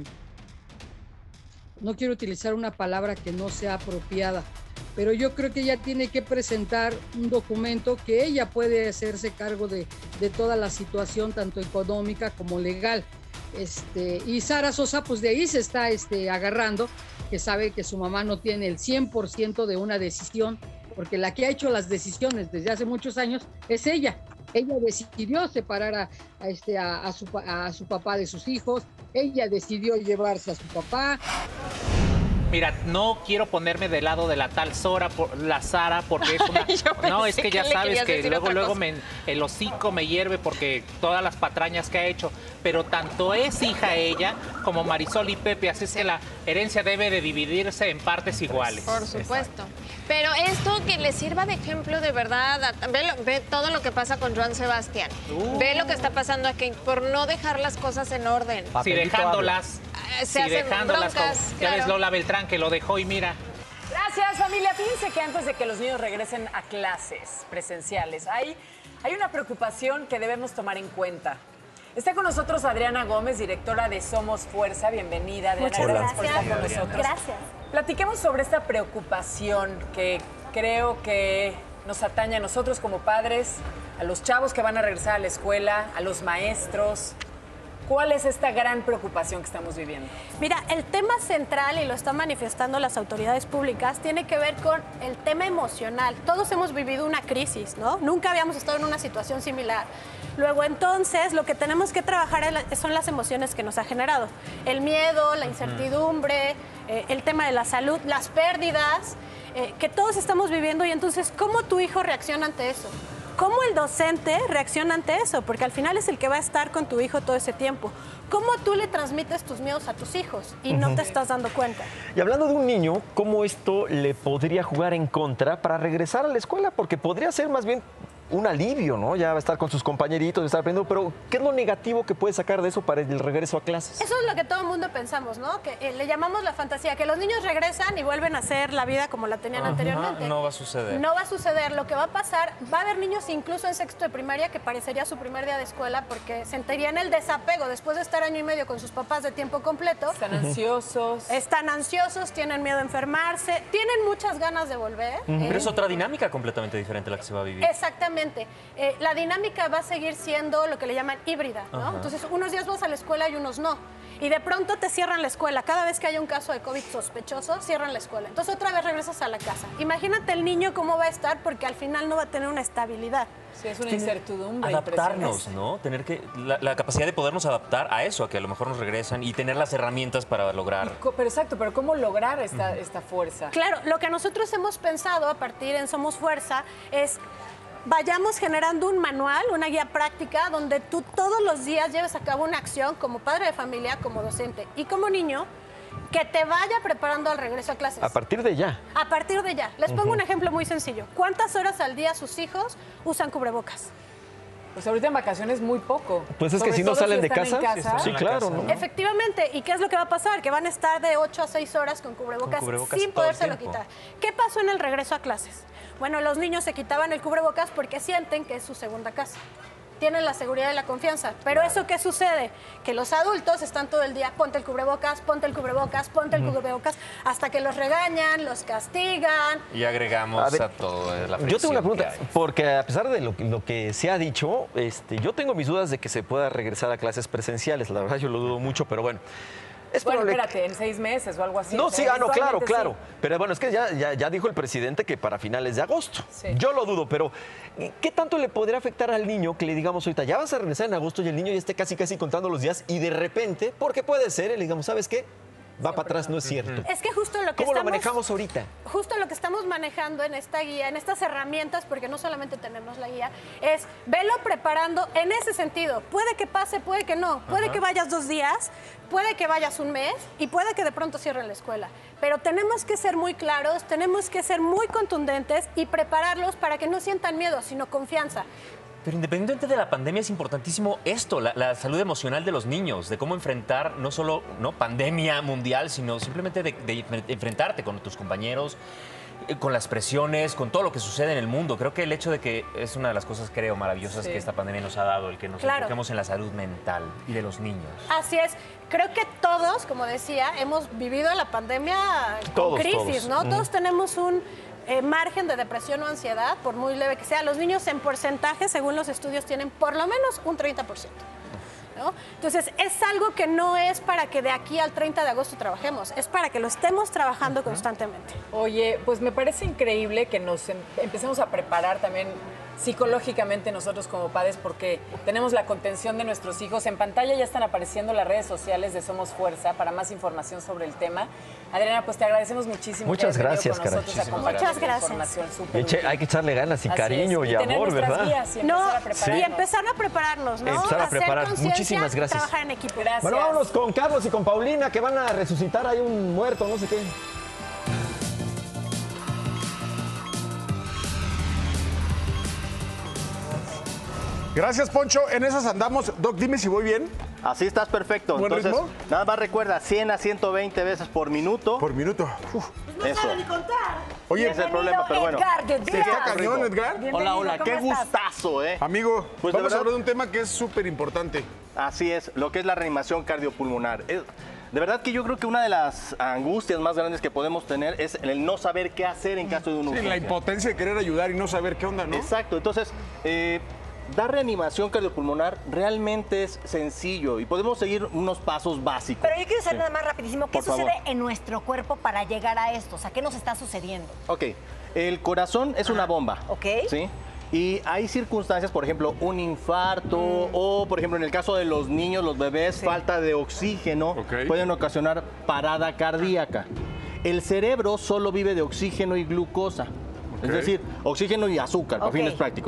no quiero utilizar una palabra que no sea apropiada, pero yo creo que ella tiene que presentar un documento que ella puede hacerse cargo de, de toda la situación, tanto económica como legal. Este, y Sara Sosa, pues de ahí se está este, agarrando, que sabe que su mamá no tiene el cien por ciento de una decisión, porque la que ha hecho las decisiones desde hace muchos años es ella. Ella decidió separar a, a, este, a, a, su, a su papá de sus hijos, ella decidió llevarse a su papá. Mira, no quiero ponerme del lado de la tal Sora, por, la Sara, porque es una... No, es que ya que le sabes querías que decir luego, otra luego cosa. me, el hocico me hierve porque todas las patrañas que ha hecho. Pero tanto es hija ella como Marisol y Pepe, así es que la herencia debe de dividirse en partes iguales. Por supuesto. Pero esto que le sirva de ejemplo de verdad, a- ve, lo- ve todo lo que pasa con Joan Sebastián. Uh. Ve lo que está pasando aquí por no dejar las cosas en orden. Si dejándolas, Eh, se si hacen dejándolas, broncas, como- ya ves claro. Lola Beltrán que lo dejó y mira. Gracias, familia. Fíjense que antes de que los niños regresen a clases presenciales, hay, hay una preocupación que debemos tomar en cuenta. Está con nosotros Adriana Gómez, directora de Somos Fuerza. Bienvenida, Adriana. Muchas Gracias por estar con gracias. nosotros. Gracias. Platiquemos sobre esta preocupación que creo que nos atañe a nosotros como padres, a los chavos que van a regresar a la escuela, a los maestros. ¿Cuál es esta gran preocupación que estamos viviendo? Mira, el tema central, y lo están manifestando las autoridades públicas, tiene que ver con el tema emocional. Todos hemos vivido una crisis, ¿no? Nunca habíamos estado en una situación similar. Luego, entonces, lo que tenemos que trabajar son las emociones que nos ha generado. El miedo, la incertidumbre, eh, el tema de la salud, las pérdidas, eh, que todos estamos viviendo. Y entonces, ¿cómo tu hijo reacciona ante eso? ¿Cómo el docente reacciona ante eso? Porque al final es el que va a estar con tu hijo todo ese tiempo. ¿Cómo tú le transmites tus miedos a tus hijos y no te estás dando cuenta? Y hablando de un niño, ¿cómo esto le podría jugar en contra para regresar a la escuela? Porque podría ser más bien un alivio, ¿no? Ya va a estar con sus compañeritos, estar aprendiendo, pero ¿qué es lo negativo que puede sacar de eso para el regreso a clases? Eso es lo que todo el mundo pensamos, ¿no? Que eh, le llamamos la fantasía, que los niños regresan y vuelven a hacer la vida como la tenían Ajá. anteriormente. No va a suceder. No va a suceder. Lo que va a pasar, va a haber niños incluso en sexto de primaria que parecería su primer día de escuela porque sentirían el desapego después de estar año y medio con sus papás de tiempo completo. Están ansiosos. Están ansiosos, tienen miedo a enfermarse, tienen muchas ganas de volver. Pero ¿eh? es otra dinámica completamente diferente la que se va a vivir. Exactamente. Eh, la dinámica va a seguir siendo lo que le llaman híbrida, ¿no? Ajá. Entonces, unos días vas a la escuela y unos no. Y de pronto te cierran la escuela. Cada vez que haya un caso de COVID sospechoso, cierran la escuela. Entonces, otra vez regresas a la casa. Imagínate el niño cómo va a estar porque al final no va a tener una estabilidad. Sí, es una Tener- incertidumbre. Adaptarnos, ¿no? Tener que la, la capacidad de podernos adaptar a eso, a que a lo mejor nos regresan y tener las herramientas para lograr. Co- Pero exacto, pero ¿cómo lograr esta, esta fuerza? Claro, lo que nosotros hemos pensado a partir en Somos Fuerza es vayamos generando un manual, una guía práctica donde tú todos los días lleves a cabo una acción como padre de familia, como docente y como niño que te vaya preparando al regreso a clases. A partir de ya. A partir de ya. Les pongo Ujú. un ejemplo muy sencillo. ¿Cuántas horas al día sus hijos usan cubrebocas? Pues ahorita en vacaciones muy poco. Pues es que Sobre si no todo salen de están en casa, sí, claro, ¿no? Efectivamente. ¿Y qué es lo que va a pasar? Que van a estar de ocho a seis horas con cubrebocas, Con cubrebocas sin todo el podérselo tiempo. quitar. ¿Qué pasó en el regreso a clases? Bueno, los niños se quitaban el cubrebocas porque sienten que es su segunda casa. Tienen la seguridad y la confianza. Pero ¿eso qué sucede? Que los adultos están todo el día, ponte el cubrebocas, ponte el cubrebocas, ponte el Ujú. cubrebocas, hasta que los regañan, los castigan. Y agregamos A a, ver, todo eh, la Yo tengo una fricción que pregunta, hay. porque a pesar de lo, que- lo que se ha dicho, este, yo tengo mis dudas de que se pueda regresar a clases presenciales. La verdad, yo lo dudo mucho, pero bueno. Es Bueno, probable- espérate, en seis meses o algo así. No, o sea, sí, ah, no, claro, eventualmente claro. sí. Pero bueno, es que ya, ya, ya dijo el presidente que para finales de agosto. Yo lo dudo, pero ¿qué tanto le podría afectar al niño que le digamos ahorita, ya vas a regresar en agosto y el niño ya esté casi, casi contando los días y de repente, porque puede ser, le digamos, ¿sabes qué? Va para atrás, no es cierto. Es que justo lo que ¿Cómo lo estamos... manejamos ahorita? Justo lo que estamos manejando en esta guía, en estas herramientas, porque no solamente tenemos la guía, es velo preparando en ese sentido. Puede que pase, puede que no. Puede Ajá. que vayas dos días, puede que vayas un mes y puede que de pronto cierren la escuela. Pero tenemos que ser muy claros, tenemos que ser muy contundentes y prepararlos para que no sientan miedo, sino confianza. Pero independientemente de la pandemia es importantísimo esto, la, la salud emocional de los niños, de cómo enfrentar no solo no pandemia mundial, sino simplemente de, de enfrentarte con tus compañeros, eh, con las presiones, con todo lo que sucede en el mundo. Creo que el hecho de que es una de las cosas, creo, maravillosas Sí. que esta pandemia nos ha dado, el que nos Claro. enfoquemos en la salud mental y de los niños. Así es. Creo que todos, como decía, hemos vivido la pandemia con Todos, crisis, todos. ¿no? Ujú. Todos tenemos un eh, margen de depresión o ansiedad, por muy leve que sea. Los niños en porcentaje, según los estudios, tienen por lo menos un treinta por ciento. ¿no? Entonces, es algo que no es para que de aquí al treinta de agosto trabajemos, es para que lo estemos trabajando constantemente. Oye, pues me parece increíble que nos em- empecemos a preparar también psicológicamente nosotros como padres porque tenemos la contención de nuestros hijos. En pantalla ya están apareciendo las redes sociales de Somos Fuerza para más información sobre el tema. Adriana, pues te agradecemos muchísimo. Muchas que hayas venido gracias, con caray. nosotros a Muchísimas compartir gracias. esta Muchas información Y súper eche- útil. hay que echarle ganas y Así cariño es. y, tener amor, nuestras ¿verdad? guías y No, empezar a prepararnos. y empezar a prepararnos, ¿no? Empezar a Hacer preparar. conciencia, Muchísimas gracias. Trabajar en equipo. Gracias. Bueno, vámonos con Carlos y con Paulina que van a resucitar ahí un muerto, no sé qué. Gracias, Poncho. En esas andamos. Doc, dime si voy bien. Así estás perfecto. ¿Buen Entonces, ritmo? nada más recuerda, cien a ciento veinte veces por minuto. Por minuto. Eso. Oye, ese es el problema, pero bueno. Sí, está cañón, Edgar. Hola, hola, qué gustazo, ¿eh? Amigo, Pues de vamos a verdad- hablar de un tema que es súper importante. Así es, lo que es la reanimación cardiopulmonar. Es- de verdad que yo creo que una de las angustias más grandes que podemos tener es el no saber qué hacer en caso de un Sí, urgencia. la impotencia de querer ayudar y no saber qué onda, ¿no? Exacto, entonces, eh, dar reanimación cardiopulmonar realmente es sencillo y podemos seguir unos pasos básicos. Pero yo quiero saber Sí. nada más rapidísimo, ¿qué Por favor. sucede en nuestro cuerpo para llegar a esto? O sea, ¿qué nos está sucediendo? Ok, el corazón es una bomba. Ok. ¿Sí? Y hay circunstancias, por ejemplo, un infarto o, por ejemplo, en el caso de los niños, los bebés, falta de oxígeno, pueden ocasionar parada cardíaca. El cerebro solo vive de oxígeno y glucosa. Ok. Es decir, oxígeno y azúcar, para Ok. fines prácticos, ¿sí?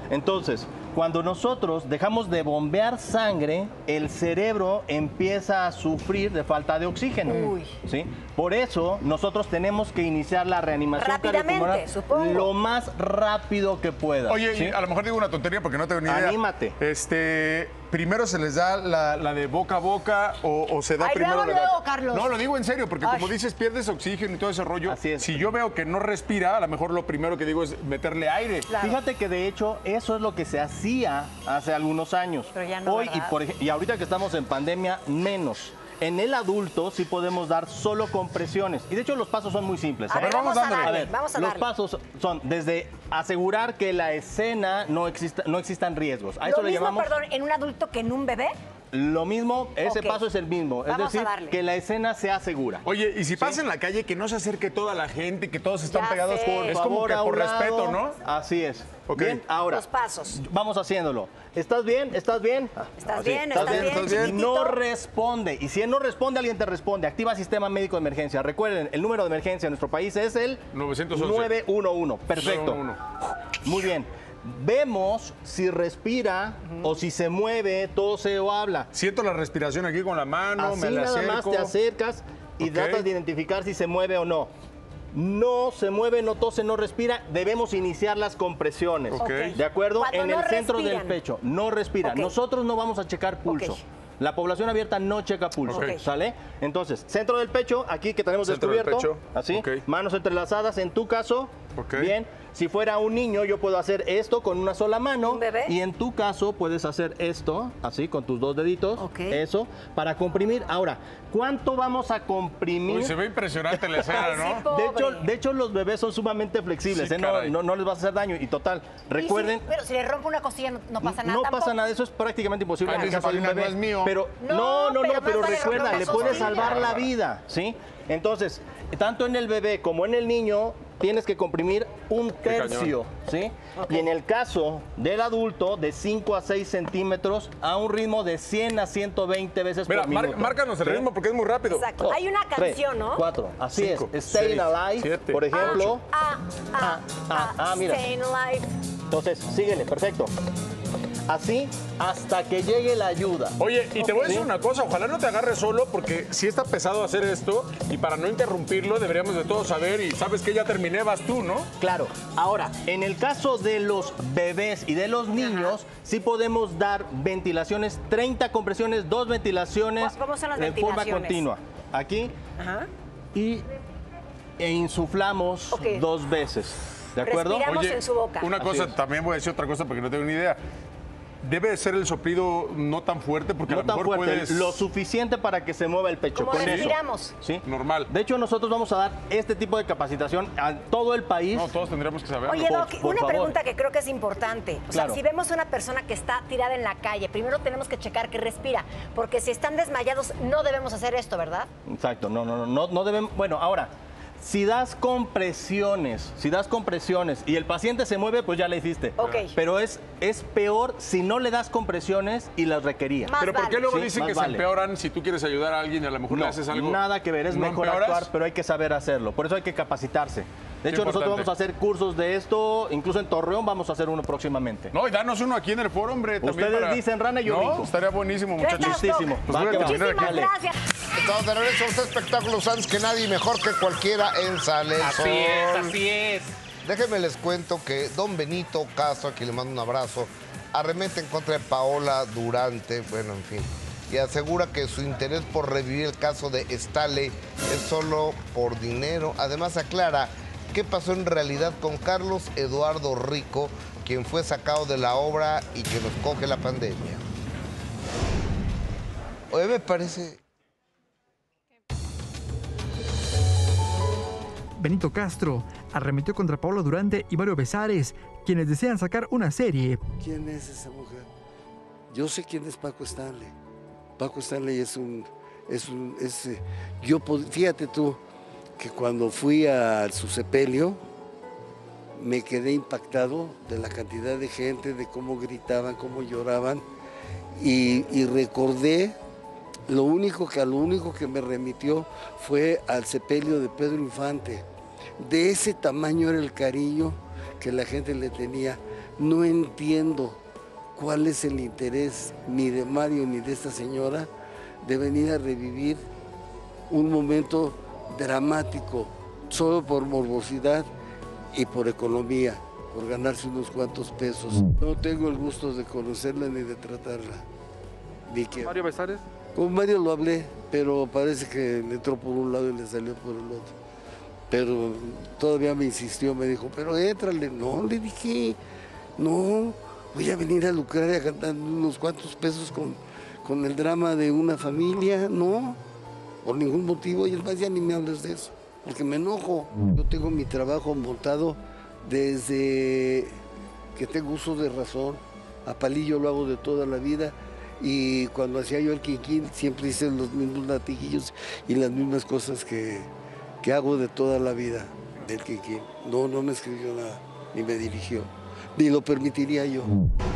Entonces, cuando nosotros dejamos de bombear sangre, el cerebro empieza a sufrir de falta de oxígeno. Uy. ¿Sí? Por eso, nosotros tenemos que iniciar la reanimación Rápidamente, cardiopulmonar supongo. lo más rápido que pueda. Oye, ¿sí? y a lo mejor digo una tontería porque no tengo ni idea. Anímate. Este, primero se les da la, la de boca a boca o, o se da Ay, primero luego, la de... luego, Carlos. No, lo digo en serio, porque Ay. como dices, pierdes oxígeno y todo ese rollo. Así es. Si yo veo que no respira, a lo mejor lo primero que digo es meterle aire. Claro. Fíjate que de hecho eso es lo que se hacía hace algunos años. Pero ya no, Hoy y, ¿verdad? por, ej- y ahorita que estamos en pandemia, menos. En el adulto sí podemos dar solo compresiones. Y de hecho los pasos son muy simples. A ver, vamos a dándole. darle, A ver, vamos a los darle. pasos son desde asegurar que la escena no, exista, no existan riesgos. A Lo eso le mismo, llamamos... perdón, en un adulto que en un bebé. Lo mismo, ese Ok. paso es el mismo. Vamos a es decir, darle. que la escena sea segura. Oye, y si pasa en la calle, que no se acerque toda la gente, que todos están Ya pegados sé. por... Es como favor, que a por un respeto, lado. ¿no? Así es. Ok. Bien, ahora. Los pasos. Vamos haciéndolo. ¿Estás bien? ¿Estás bien? ¿Estás Así. bien? ¿Estás bien, ¿Estás bien? chiquitito? No responde. Y si él no responde, alguien te responde. Activa sistema médico de emergencia. Recuerden, el número de emergencia en nuestro país es el nueve once. nueve uno uno. Perfecto. nueve uno uno. Muy bien. Vemos si respira o si se mueve, tose o habla. Siento la respiración aquí con la mano, Así me la nada acerco. más te acercas y Ok. tratas de identificar si se mueve o no. No se mueve, no tose, no respira, debemos iniciar las compresiones. Ok. ¿De acuerdo? Cuando En no el centro del respiran. pecho. No respira. Ok. Nosotros no vamos a checar pulso. Ok. La población abierta no checa pulso. Ok. ¿Sale? Entonces, centro del pecho, aquí que tenemos Centro del descubierto. pecho. Así. Ok. Manos entrelazadas. En tu caso, Ok. bien. Si fuera un niño, yo puedo hacer esto con una sola mano. ¿Un bebé? Y en tu caso, puedes hacer esto, así, con tus dos deditos. Ok. Eso, para comprimir. Ahora, ¿cuánto vamos a comprimir? Uy, se ve impresionante la escena, Ay, sí, ¿no? pobre. De hecho, de hecho, los bebés son sumamente flexibles, Sí, ¿eh? no, caray. no, no les va a hacer daño. Y total, Y recuerden, si- pero si le rompe una costilla no, no pasa nada no tampoco. pasa nada, eso es prácticamente imposible Ay, en el dice caso de un Paulina, bebé. no es mío. Pero No, no, no, pero no, más pero vale recuerda, romper le la puedes costilla. salvar la vida, ¿sí? Entonces, tanto en el bebé como en el niño, tienes que comprimir un tercio, ¿sí? Ok. Y en el caso del adulto, de cinco a seis centímetros, a un ritmo de cien a ciento veinte veces Mira, por mar- minuto. márcanos el ¿Sí? ritmo porque es muy rápido. Exacto. Hay una Tres, canción, ¿no? Cuatro, así Cinco, es. Staying seis, Alive, siete, por ejemplo. Ah, ah, Ah, ah, ah, mira. Staying alive. Entonces, síguele, perfecto. Así hasta que llegue la ayuda. Oye, y te voy a decir ¿Sí? una cosa, ojalá no te agarres solo porque sí está pesado hacer esto y para no interrumpirlo deberíamos de todos saber y sabes que ya terminé, vas tú, ¿no? Claro. Ahora, en el caso de los bebés y de los niños, sí podemos dar ventilaciones, treinta compresiones, dos ventilaciones ¿Cómo son las de forma ventilaciones? continua. Aquí Ajá. y e insuflamos Ok. dos veces. ¿De acuerdo? Respiramos en su boca. Una Así cosa, es. también voy a decir otra cosa porque no tengo ni idea. Debe de ser el soplido no tan fuerte porque a No lo tan mejor fuerte, puedes... lo suficiente para que se mueva el pecho. Como con eso. respiramos. ¿Sí? Normal. De hecho, nosotros vamos a dar este tipo de capacitación a todo el país. No, todos tendríamos que saberlo. Oye, Por- Doc, por una favor. pregunta que creo que es importante. O Claro. sea, si vemos a una persona que está tirada en la calle, primero tenemos que checar que respira, porque si están desmayados no debemos hacer esto, ¿verdad? Exacto, no, no, no, no, no deben. Bueno, ahora, si das compresiones, si das compresiones y el paciente se mueve, pues ya le hiciste. Ok. Pero es, es peor si no le das compresiones y las requería. Más Pero ¿por qué vale. luego Sí, dicen más que se vale. empeoran si tú quieres ayudar a alguien y a lo mejor No, le haces algo? nada que ver, es ¿No mejor empeoras? actuar, pero hay que saber hacerlo. Por eso hay que capacitarse. De Qué hecho, nosotros importante. vamos a hacer cursos de esto, incluso en Torreón vamos a hacer uno próximamente. No, y danos uno aquí en el foro, hombre. también Ustedes para- dicen rana y yo No, brinco. estaría buenísimo, Ya muchachos. estás, Doc. Justísimo. Pues Va voy a que va. continuar Muchísimas aquí. gracias. Estamos de regreso a este espectáculo antes que nadie y mejor que cualquiera en Sale el Así Sol. es, así es. Déjenme les cuento que don Benito Castro, a quien le mando un abrazo, arremete en contra de Paola Durante, bueno, en fin, y asegura que su interés por revivir el caso de Staley es solo por dinero. Además aclara qué pasó en realidad con Carlos Eduardo Rico, quien fue sacado de la obra y que nos coge la pandemia. Oye, me parece... Benito Castro arremetió contra Paola Durante y Mario Besares, quienes desean sacar una serie. ¿Quién es esa mujer? Yo sé quién es Paco Stanley. Paco Stanley es un... Es un es, eh, yo, pod- fíjate tú, que cuando fui a su sepelio, me quedé impactado de la cantidad de gente, de cómo gritaban, cómo lloraban, y, y recordé, lo único que, a lo único que me remitió fue al sepelio de Pedro Infante. De ese tamaño era el cariño que la gente le tenía No entiendo cuál es el interés ni de Mario ni de esta señora de venir a revivir un momento dramático solo por morbosidad y por economía, por ganarse unos cuantos pesos. No tengo el gusto de conocerla ni de tratarla. Ni que... ¿Mario Besares? Con Mario lo hablé, pero parece que le entró por un lado y le salió por el otro. Pero todavía me insistió, me dijo, pero éntrale. No, le dije, no, voy a venir a lucrar y a cantar unos cuantos pesos con, con el drama de una familia, no, por ningún motivo. Y además ya ni me hables de eso, porque me enojo. Yo tengo mi trabajo montado desde que tengo uso de razón. A palillo lo hago de toda la vida. Y cuando hacía yo el quinquín, siempre hice los mismos latiguillos y las mismas cosas que, que hago de toda la vida del quinquín. No, no me escribió nada, ni me dirigió, ni lo permitiría yo.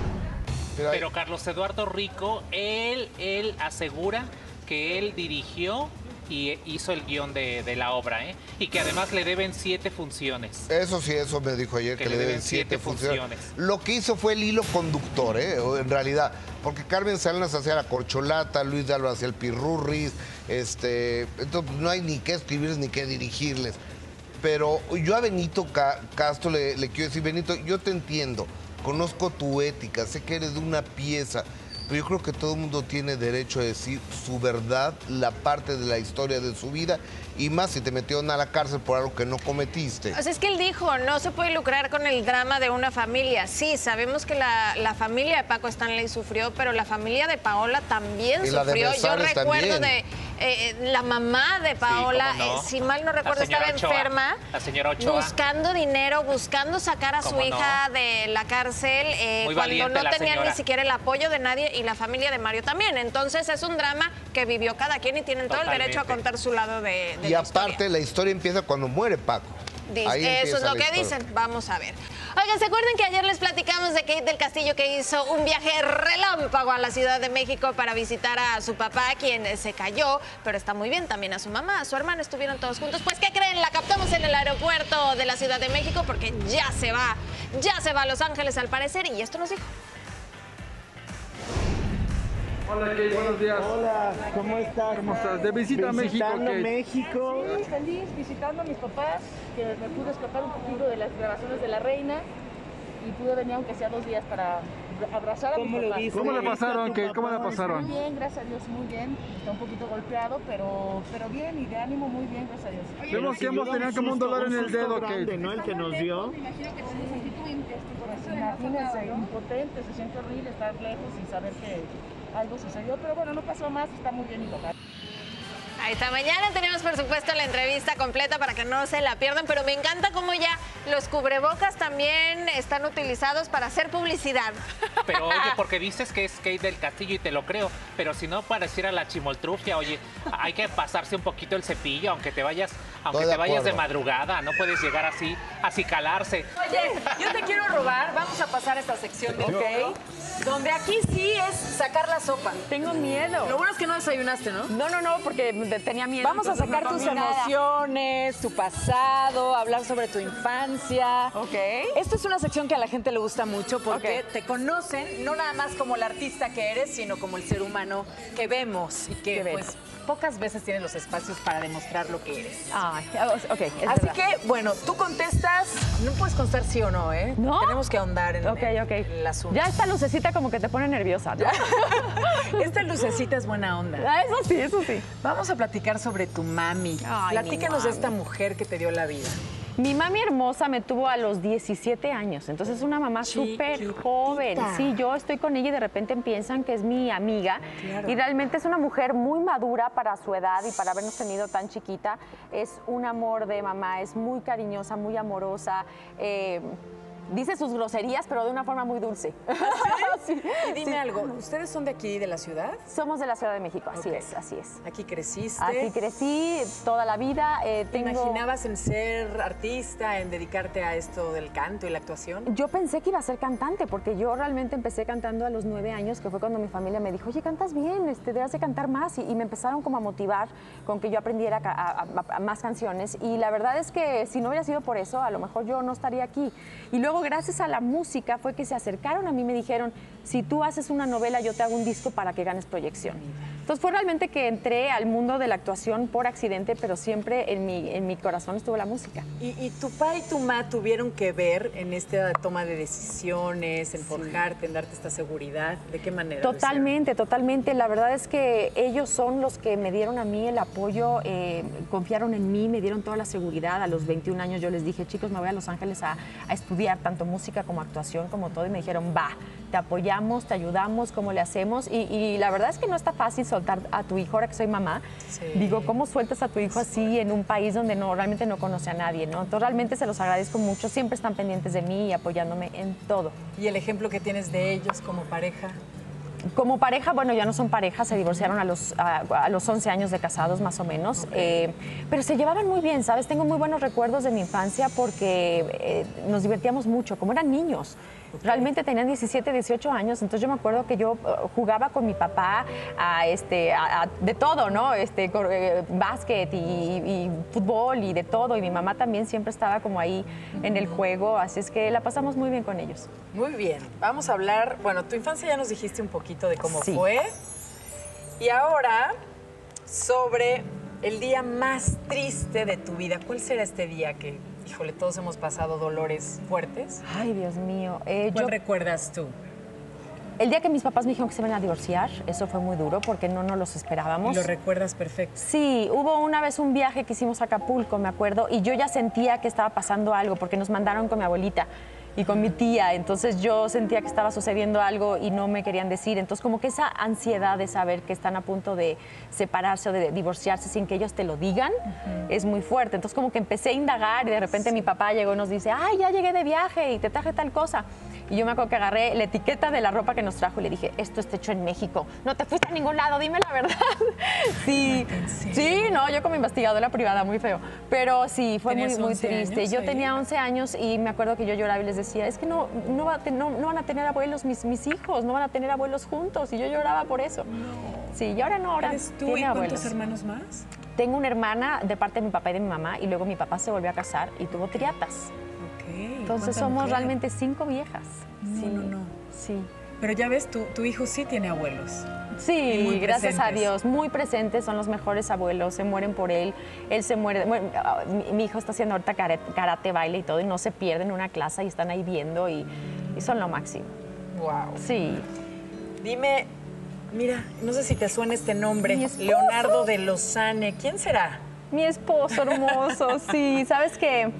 Pero Carlos Eduardo Rico, él, él asegura que él dirigió y hizo el guión de, de la obra, ¿eh? Y que además le deben siete funciones. Eso sí, eso me dijo ayer, que, que le deben siete, siete funciones. funciones. Lo que hizo fue el hilo conductor, ¿eh? En realidad, porque Carmen Salinas hacía la corcholata, Luis de Alba hacía el pirurris, este, entonces no hay ni qué escribirles ni qué dirigirles. Pero yo a Benito Castro le, le quiero decir, Benito, yo te entiendo, conozco tu ética, sé que eres de una pieza, pero yo creo que todo el mundo tiene derecho a decir su verdad, la parte de la historia de su vida, y más si te metieron a la cárcel por algo que no cometiste. O sea, es que él dijo, no se puede lucrar con el drama de una familia. Sí, sabemos que la, la familia de Paco Stanley sufrió, pero la familia de Paola también y sufrió. Yo recuerdo también. de eh, la mamá de Paola, sí, no. eh, si mal no recuerdo, estaba Ochoa, enferma, la señora Ochoa. buscando dinero, buscando sacar a su hija no? de la cárcel, eh, cuando no tenía ni siquiera el apoyo de nadie, y la familia de Mario también. Entonces es un drama que vivió cada quien y tienen Totalmente. todo el derecho a contar su lado de, de y la aparte historia. la historia empieza cuando muere Paco. Dice, eso es lo que historia. dicen. Vamos a ver. Oigan, ¿se acuerdan que ayer les platicamos de Kate del Castillo, que hizo un viaje relámpago a la Ciudad de México para visitar a su papá, quien se cayó, pero está muy bien, también a su mamá, a su hermana, estuvieron todos juntos? Pues, ¿qué creen? La captamos en el aeropuerto de la Ciudad de México porque ya se va, ya se va a Los Ángeles al parecer, y esto nos dijo. Hola, Kate, buenos días. Hola, ¿cómo estás? ¿Cómo estás? De visita a México, Visitando Kate. México. Sí, feliz, visitando a mis papás, que me pude escapar un poquito de las grabaciones de La Reina y pude venir aunque sea dos días para abrazar a mis ¿Cómo lo papás. viste? ¿Cómo le pasaron, Kate? ¿Cómo le Muy pasaron? bien, gracias a Dios, muy bien. Está un poquito golpeado, pero, pero bien, y de ánimo muy bien, gracias a Dios. Vemos que ambos tenían como un dolor en el dedo, grande, Kate. ¿no? El que nos dio. Me imagino que se sintió imagínense, impotente, se siente horrible estar lejos y saber que algo sucedió, pero bueno, no pasó más, está muy bien mi papá. Ahí está, mañana tenemos por supuesto la entrevista completa para que no se la pierdan, pero me encanta cómo ya los cubrebocas también están utilizados para hacer publicidad. Pero oye, porque dices que es Kate del Castillo y te lo creo, pero si no pareciera la chimoltrufia, oye, hay que pasarse un poquito el cepillo, aunque te vayas, aunque te vayas de madrugada, no puedes llegar así, así calarse. Oye, yo te quiero robar, vamos a pasar a esta sección de OK, donde aquí sí es sacar la sopa. Tengo miedo. Lo bueno es que no desayunaste, ¿no? No, no, no, porque tenía miedo. Vamos a sacar tus emociones, tu pasado, hablar sobre tu infancia. Ok. Esto es una sección que a la gente le gusta mucho porque Ok. te conocen no nada más como la artista que eres, sino como el ser humano que vemos y que ¿Qué pues ves? pocas veces tienes los espacios para demostrar lo que eres. Ay, ok, es Así verdad. que, bueno, tú contestas, no puedes contestar sí o no, ¿eh? ¿No? Tenemos que ahondar en, Ok, en ok. el asunto. Ya esta lucecita como que te pone nerviosa, ¿no? Esta lucecita es buena onda. Ah, eso sí, eso sí. Vamos a platicar sobre tu mami. Ay, Platícanos mi de mami. esta mujer que te dio la vida. Mi mami hermosa me tuvo a los diecisiete años, entonces es una mamá súper joven. Sí, yo estoy con ella y de repente piensan que es mi amiga. Claro. Y realmente es una mujer muy madura para su edad y para habernos tenido tan chiquita. Es un amor de mamá, es muy cariñosa, muy amorosa. eh, Dice sus groserías, pero de una forma muy dulce. Sí. Y dime Sí. algo, ¿ustedes son de aquí, de la ciudad? Somos de la Ciudad de México, así Ok. es, así es. Aquí creciste. Aquí crecí toda la vida. eh, ¿Te tengo... imaginabas en ser artista, en dedicarte a esto del canto y la actuación? Yo pensé que iba a ser cantante, porque yo realmente empecé cantando a los nueve años, que fue cuando mi familia me dijo, oye, cantas bien, este, debes de cantar más. Y, y me empezaron como a motivar con que yo aprendiera a, a- a- a más canciones. Y la verdad es que si no hubiera sido por eso, a lo mejor yo no estaría aquí. Y luego luego, gracias a la música, fue que se acercaron a mí y me dijeron, si tú haces una novela, yo te hago un disco para que ganes proyección. Entonces fue realmente que entré al mundo de la actuación por accidente, pero siempre en mi, en mi corazón estuvo la música. ¿Y, y tu papá y tu mamá tuvieron que ver en esta toma de decisiones, en forjarte, en darte esta seguridad? ¿De qué manera? Totalmente, totalmente. La verdad es que ellos son los que me dieron a mí el apoyo, eh, confiaron en mí, me dieron toda la seguridad. A los veintiún años yo les dije, chicos, me voy a Los Ángeles a, a estudiar tanto música como actuación, como todo, y me dijeron, va, te apoyamos, te ayudamos, ¿cómo le hacemos? Y, y la verdad es que no está fácil soltar a tu hijo, ahora que soy mamá. Sí. Digo, ¿cómo sueltas a tu hijo así en un país donde no, realmente no conoce a nadie, ¿no? Entonces realmente se los agradezco mucho, siempre están pendientes de mí y apoyándome en todo. ¿Y el ejemplo que tienes de ellos como pareja? Como pareja, bueno, ya no son pareja, se divorciaron a los, a, a los once años de casados más o menos, okay. eh, pero se llevaban muy bien, ¿sabes? Tengo muy buenos recuerdos de mi infancia porque eh, nos divertíamos mucho, como eran niños. Okay. Realmente tenían diecisiete, dieciocho años, entonces yo me acuerdo que yo uh, jugaba con mi papá a, este, a, a, de todo, ¿no? Este, con, eh, básquet y, y fútbol y de todo, y mi mamá también siempre estaba como ahí en el juego, así es que la pasamos muy bien con ellos. Muy bien, vamos a hablar, bueno, tu infancia ya nos dijiste un poquito de cómo sí. fue, y ahora sobre el día más triste de tu vida. ¿Cuál será este día que, híjole, todos hemos pasado dolores fuertes? Ay, Dios mío. Eh, ¿Cuál yo... recuerdas tú? El día que mis papás me dijeron que se iban a divorciar, eso fue muy duro porque no nos los esperábamos. ¿Y lo recuerdas perfecto? Sí, hubo una vez un viaje que hicimos a Acapulco, me acuerdo, y yo ya sentía que estaba pasando algo porque nos mandaron con mi abuelita y con mi tía, entonces yo sentía que estaba sucediendo algo y no me querían decir, entonces como que esa ansiedad de saber que están a punto de separarse o de divorciarse sin que ellos te lo digan, uh-huh. es muy fuerte, entonces como que empecé a indagar y de repente sí. mi papá llegó y nos dice, ay, ya llegué de viaje y te traje tal cosa, y yo me acuerdo que agarré la etiqueta de la ropa que nos trajo y le dije, esto está hecho en México, no te fuiste a ningún lado, dime la verdad. sí, sí, no, yo como investigadora privada, muy feo, pero sí, fue muy, muy triste. Yo tenía once años y me acuerdo que yo lloraba y les decía, es que no, no, va a te, no, no van a tener abuelos mis, mis hijos, no van a tener abuelos juntos, y yo lloraba por eso. No. Sí, y ahora no, ahora ¿Eres tú tiene y abuelos. cuántos hermanos más? Tengo una hermana de parte de mi papá y de mi mamá, y luego mi papá se volvió a casar y tuvo triatas. Okay. Entonces somos mujer? realmente cinco viejas. No, sí, no, no. Sí. Pero ya ves, tu, tu hijo sí tiene abuelos. Sí, muy gracias a Dios, muy presentes, son los mejores abuelos, se mueren por él, él se muere, bueno, mi, mi hijo está haciendo ahorita karate, karate, baile y todo, y no se pierden una clase y están ahí viendo y, y son lo máximo. Wow. Sí. Dime, mira, no sé si te suena este nombre, Leonardo de Lozane, ¿quién será? Mi esposo hermoso, sí, ¿sabes qué?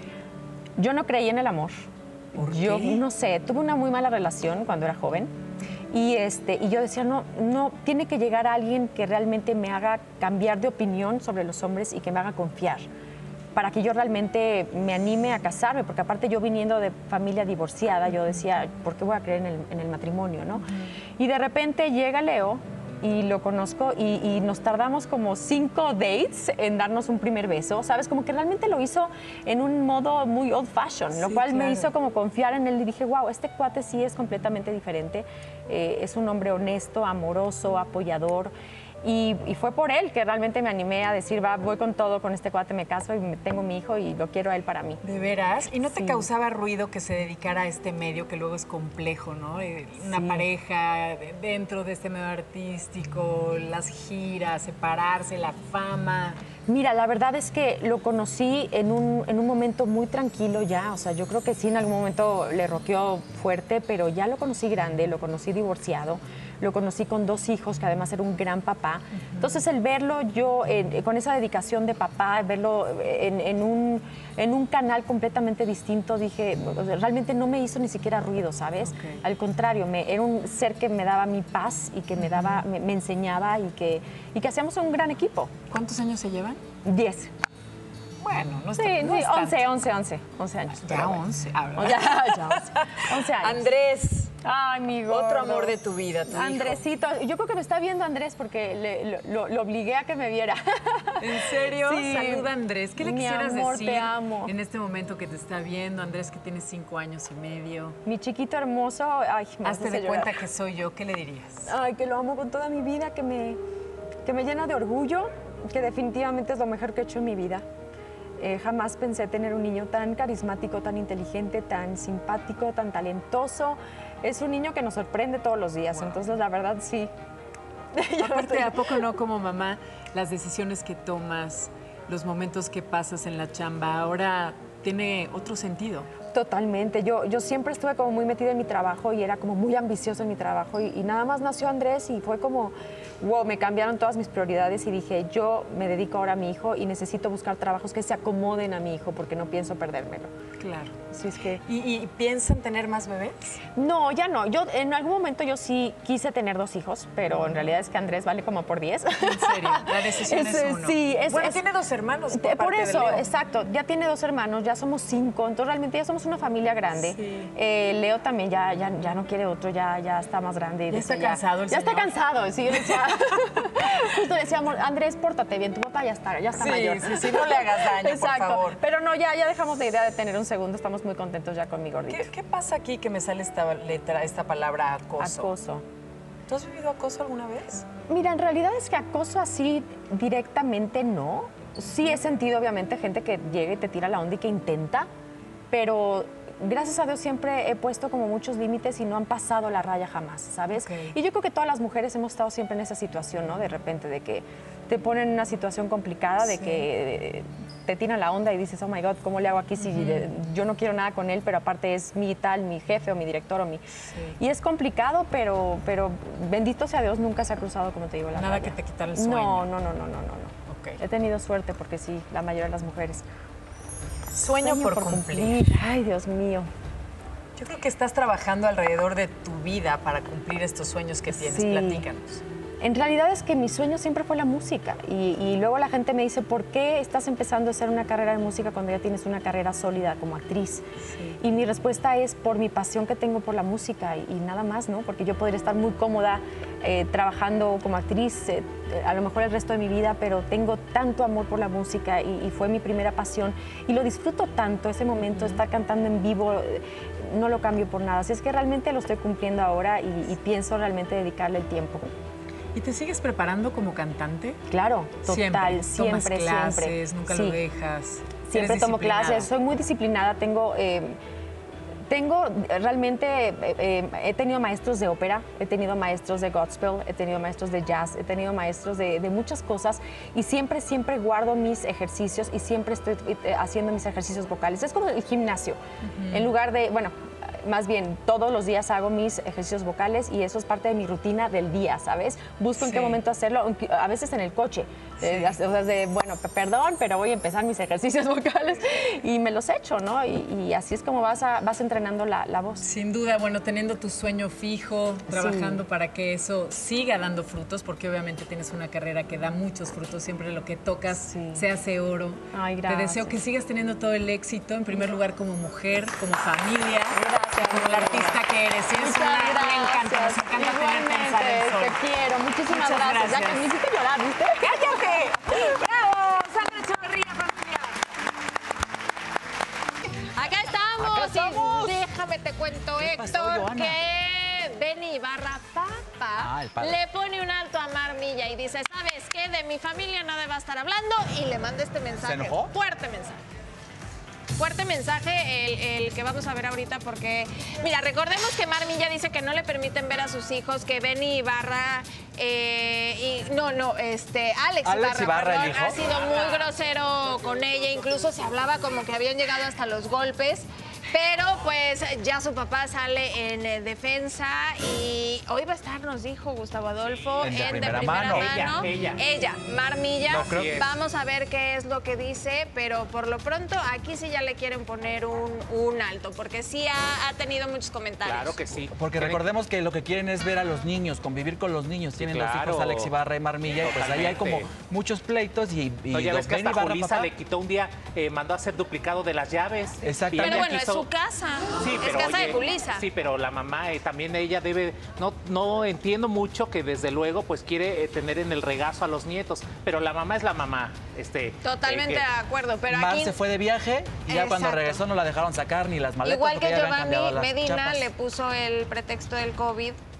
Yo no creí en el amor. ¿Por yo qué? no sé, tuve una muy mala relación cuando era joven y, este, y yo decía, no, no, tiene que llegar a alguien que realmente me haga cambiar de opinión sobre los hombres y que me haga confiar para que yo realmente me anime a casarme, porque aparte yo viniendo de familia divorciada, yo decía, ¿por qué voy a creer en el, en el matrimonio, no? Uh-huh. Y de repente llega Leo y lo conozco y, y nos tardamos como cinco dates en darnos un primer beso, ¿sabes? Como que realmente lo hizo en un modo muy old fashion, lo sí, cual claro. me hizo como confiar en él y dije, wow, este cuate sí es completamente diferente, eh, es un hombre honesto, amoroso, apoyador. Y, y fue por él que realmente me animé a decir, va, voy con todo, con este cuate me caso y me, tengo mi hijo y lo quiero a él para mí. ¿De veras? ¿Y no te sí. causaba ruido que se dedicara a este medio que luego es complejo, ¿no? Una sí. pareja dentro de este medio artístico, las giras, separarse, la fama. Mira, la verdad es que lo conocí en un, en un momento muy tranquilo ya, o sea, yo creo que sí en algún momento le roqueó fuerte, pero ya lo conocí grande, lo conocí divorciado, lo conocí con dos hijos, que además era un gran papá. Uh-huh. Entonces, el verlo yo, eh, con esa dedicación de papá, verlo en, en, un, en un canal completamente distinto, dije, o sea, realmente no me hizo ni siquiera ruido, ¿sabes? Okay. Al contrario, me, era un ser que me daba mi paz y que me, daba, me, me enseñaba y que, y que hacíamos un gran equipo. ¿Cuántos años se llevan? Diez. Bueno, no está, sí, no sí, es once, once, once, once años. Ya once, bueno. ya, ya once, once años. Andrés. Ay, mi gordo. Otro amor de tu vida, tu Andresito. hijo. Yo creo que me está viendo Andrés porque le, lo, lo obligué a que me viera. ¿En serio? Sí. Saluda, Andrés. ¿Qué le mi quisieras amor, decir te amo. en este momento que te está viendo? Andrés, que tiene cinco años y medio. Mi chiquito hermoso. Ay, me Hazte de llorar. cuenta que soy yo. ¿Qué le dirías? Ay, que lo amo con toda mi vida, que me, que me llena de orgullo, que definitivamente es lo mejor que he hecho en mi vida. Eh, jamás pensé tener un niño tan carismático, tan inteligente, tan simpático, tan talentoso. Es un niño que nos sorprende todos los días, wow. Entonces la verdad sí. Aparte, ¿a poco no como mamá las decisiones que tomas, los momentos que pasas en la chamba, ahora tiene otro sentido? Totalmente. Yo, yo siempre estuve como muy metida en mi trabajo y era como muy ambiciosa en mi trabajo y, y nada más nació Andrés y fue como, wow, me cambiaron todas mis prioridades y dije, yo me dedico ahora a mi hijo y necesito buscar trabajos que se acomoden a mi hijo porque no pienso perdérmelo. Claro. Así es que... ¿Y, y piensan tener más bebés? No, ya no. Yo en algún momento yo sí quise tener dos hijos, pero en realidad es que Andrés vale como por diez. En serio, la decisión es, es uno. Sí, es, bueno, es, tiene dos hermanos. Por, por parte eso, de Leo. Exacto. Ya tiene dos hermanos, ya somos cinco, entonces realmente ya somos una familia grande. Sí. Eh, Leo también ya, ya, ya no quiere otro, ya, ya está más grande. Ya está ya, cansado el Ya señor. está cansado, sí. Yo le decía, justo le decíamos, Andrés, pórtate bien, tu papá ya está, ya está sí, mayor. Sí, sí, no le hagas daño, exacto. por favor. Pero no, ya, ya dejamos la idea de tener un segundo, estamos muy contentos ya con mi gordito. ¿Qué, ¿Qué pasa aquí que me sale esta letra, esta palabra acoso? Acoso. ¿Tú has vivido acoso alguna vez? Mira, en realidad es que acoso así directamente no. Sí he sentido, obviamente, gente que llega y te tira la onda y que intenta, pero gracias a Dios siempre he puesto como muchos límites y no han pasado la raya jamás, ¿sabes? Okay. Y yo creo que todas las mujeres hemos estado siempre en esa situación, ¿no? De repente, de que te ponen en una situación complicada, de sí. que te tiran la onda y dices, oh my God, ¿cómo le hago aquí si uh-huh. de, yo no quiero nada con él, pero aparte es mi tal, mi jefe o mi director o mi... Sí. Y es complicado, pero, pero bendito sea Dios, nunca se ha cruzado, como te digo, la Nada raya. que te quitara el sueño. No, no, no, no, no, no. Okay. He tenido suerte porque sí, la mayoría de las mujeres. Sueño, Sueño por, por cumplir. cumplir. Ay, Dios mío. Yo creo que estás trabajando alrededor de tu vida para cumplir estos sueños que tienes. Sí. Platícanos. En realidad es que mi sueño siempre fue la música y, y luego la gente me dice, ¿por qué estás empezando a hacer una carrera de música cuando ya tienes una carrera sólida como actriz? Sí. Y mi respuesta es por mi pasión que tengo por la música y, y nada más, ¿no? Porque yo podría estar muy cómoda eh, trabajando como actriz eh, a lo mejor el resto de mi vida, pero tengo tanto amor por la música y, y fue mi primera pasión y lo disfruto tanto, ese momento, uh-huh. estar cantando en vivo, no lo cambio por nada. Así es que realmente lo estoy cumpliendo ahora y, y pienso realmente dedicarle el tiempo. ¿Y te sigues preparando como cantante? Claro, total, siempre, Tomas siempre, clases, siempre. Nunca sí. lo dejas. Siempre tomo clases, soy muy disciplinada, tengo... Eh, Tengo realmente, eh, eh, he tenido maestros de ópera, he tenido maestros de gospel, he tenido maestros de jazz, he tenido maestros de, de muchas cosas y siempre, siempre guardo mis ejercicios y siempre estoy eh, haciendo mis ejercicios vocales. Es como el gimnasio. Uh-huh. En lugar de, bueno, más bien todos los días hago mis ejercicios vocales y eso es parte de mi rutina del día, ¿sabes? Busco sí. en qué momento hacerlo, a veces en el coche. Sí. Eh, o sea, de, bueno, perdón, pero voy a empezar mis ejercicios vocales y me los echo, ¿no? Y, y así es como vas, a, vas entrenando la, la voz. Sin duda, bueno, teniendo tu sueño fijo, trabajando sí. para que eso siga dando frutos, porque obviamente tienes una carrera que da muchos frutos, siempre lo que tocas sí. se hace oro. Ay, gracias. Te deseo que sigas teniendo todo el éxito, en primer lugar como mujer, como familia. Gracias. Como la artista que eres. Sí, Muchas una, gracias. Me encanta, nos encanta tenerte en Sale el Sol. Te quiero, muchísimas Muchas gracias. gracias. Ya que me hiciste llorar, ¿viste? ¡Cállate! ¡Bravo! ¡Sandra Echeverría, familia! Acá estamos. Acá estamos. Y déjame te cuento, Héctor, pasó, que Benny Ibarra, papá, ah, le pone un alto a Mar Milla y dice, ¿sabes qué? De mi familia nadie va a estar hablando. Y le manda este mensaje. ¿Se enojó? Fuerte mensaje. Fuerte mensaje el, el que vamos a ver ahorita porque, mira, recordemos que Mar Milla dice que no le permiten ver a sus hijos, que Benny Ibarra, eh, y no, no, este, Alex, Alex Ibarra, Ibarra perdón, el hijo. ha sido muy grosero con ella, incluso se hablaba como que habían llegado hasta los golpes. Pero pues ya su papá sale en eh, defensa y hoy va a estar, nos dijo Gustavo Adolfo, en de en primera, de primera mano. mano. Ella, ella. ella, Mar Milla. No, creo que... Vamos a ver qué es lo que dice, pero por lo pronto aquí sí ya le quieren poner un, un alto, porque sí ha, ha tenido muchos comentarios. Claro que sí. Porque recordemos que lo que quieren es ver a los niños, convivir con los niños. Tienen sí, claro. los hijos Alex Ibarra y Mar Milla, y pues ahí hay como muchos pleitos y, y no, ya ves que hasta Ibarra, Julissa papá, le quitó un día, eh, mandó a hacer duplicado de las llaves. Exactamente. Pero bueno, quiso... es su casa. Sí, pero, es casa oye, de Julissa. Sí, pero la mamá eh, también ella debe, no, no entiendo mucho que desde luego pues quiere eh, tener en el regazo a los nietos, pero la mamá es la mamá. Este, Totalmente eh, que... de acuerdo, pero Mar aquí... se fue de viaje y ya cuando regresó no la dejaron sacar ni las maletas. Igual que Giovanni Medina las le puso el pretexto del COVID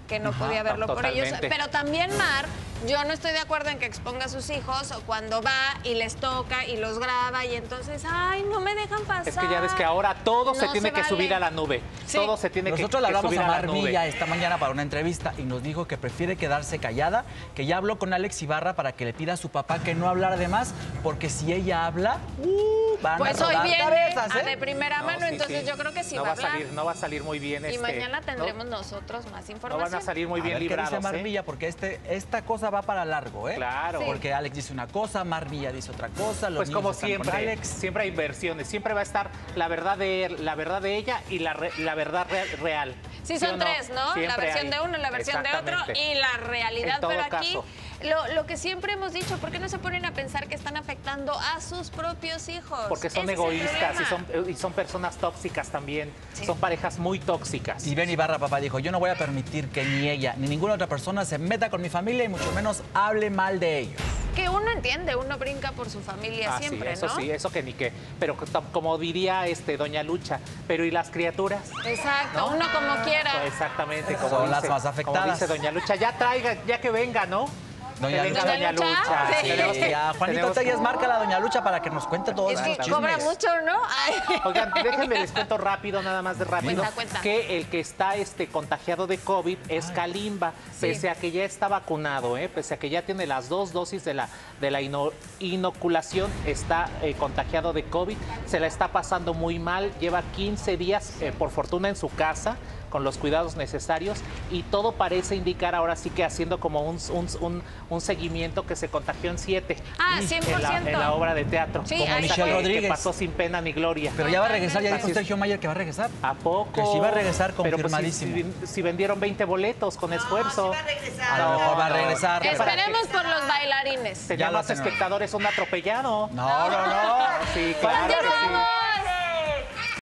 que no Ajá, podía verlo por ellos. totalmente. Pero también Mar, yo no estoy de acuerdo en que exponga a sus hijos cuando va y les toca y los graba y entonces, ay, no me dejan pasar. Es que ya ves que ahora todo se No tiene se que vale. subir a la nube. Sí. Todo se tiene que, Nosotros le que hablamos subir a a la Mar nube. Milla esta mañana para una entrevista y nos dijo que prefiere quedarse callada, que ya habló con Alex Ibarra para que le pida a su papá que no hablara de más, porque si ella habla, uh, van Pues a hoy rodar viene cabezas, a ¿eh? de primera No, mano, sí, entonces sí. yo creo que sí no va a a hablar. salir, no va a salir muy bien. Y este, mañana ¿no? tendremos nosotros más No información. van a salir muy bien a ver qué librados. dice Mar ¿eh? Milla, porque este, esta cosa va para largo, ¿eh? Claro. Sí. Porque Alex dice una cosa, Mar Milla dice otra cosa, los Pues como niños están con siempre, Alex. siempre hay versiones, siempre va a estar la verdad de él, la verdad de ella y la, re- la verdad re- real. Sí, ¿Sí son o no? tres, ¿no? La Siempre versión hay. de uno, la versión de otro Exactamente. y la realidad. En todo Pero aquí, caso. lo, lo que siempre hemos dicho, ¿por qué no se ponen a pensar que están afectando a sus propios hijos? Porque son Ese es el egoístas y problema. son, y son personas tóxicas también. Sí. Son parejas muy tóxicas. Y Ben Ibarra, papá, dijo, yo no voy a permitir que ni ella ni ninguna otra persona se meta con mi familia y mucho menos hable mal de ellos. Que uno entiende, uno brinca por su familia Ah, siempre, sí, eso ¿no? sí, eso que ni qué. Pero que tam- como diría este Doña Lucha, pero ¿y las criaturas? Exacto, ¿No? uno como quiera. Pues exactamente, como Son dice, las más afectadas. Como dice Doña Lucha, ya traiga, ya que venga, ¿no? Doña Que venga Lucha. Doña Lucha. Sí. Tenemos que- Ya, Juanito tenemos que- Telles, marca a la Doña Lucha para que nos cuente todos Es que estos cobra chismes. mucho, ¿no? Ay. Oigan, déjenme les cuento rápido, nada más de rápido, Cuenta, cuenta. que el que está este, contagiado de COVID es Kalimba, Sí. pese a que ya está vacunado, ¿eh? Pese a que ya tiene las dos dosis de la, de la ino- inoculación, está eh, contagiado de COVID, se la está pasando muy mal, lleva quince días, eh, por fortuna, en su casa, con los cuidados necesarios y todo parece indicar ahora sí que haciendo como un, un, un- un seguimiento que se contagió en siete. Ah, cien por En la, ciento. en la obra de teatro. Sí, como ahí Michelle que- Rodríguez. Que pasó sin pena ni gloria. Pero ya va a regresar, ya dijo Así es. Sergio Mayer que va a regresar. ¿A poco? Que sí va a regresar Pero, pues, confirmadísimo. si, si- si vendieron veinte boletos con esfuerzo. A lo mejor va a no. regresar. Ya pero- para Esperemos por los bailarines. Tenía Ya lo más tenemos. espectadores un atropellado. No, no, no. Sí, claro que sí. ¡Continuamos!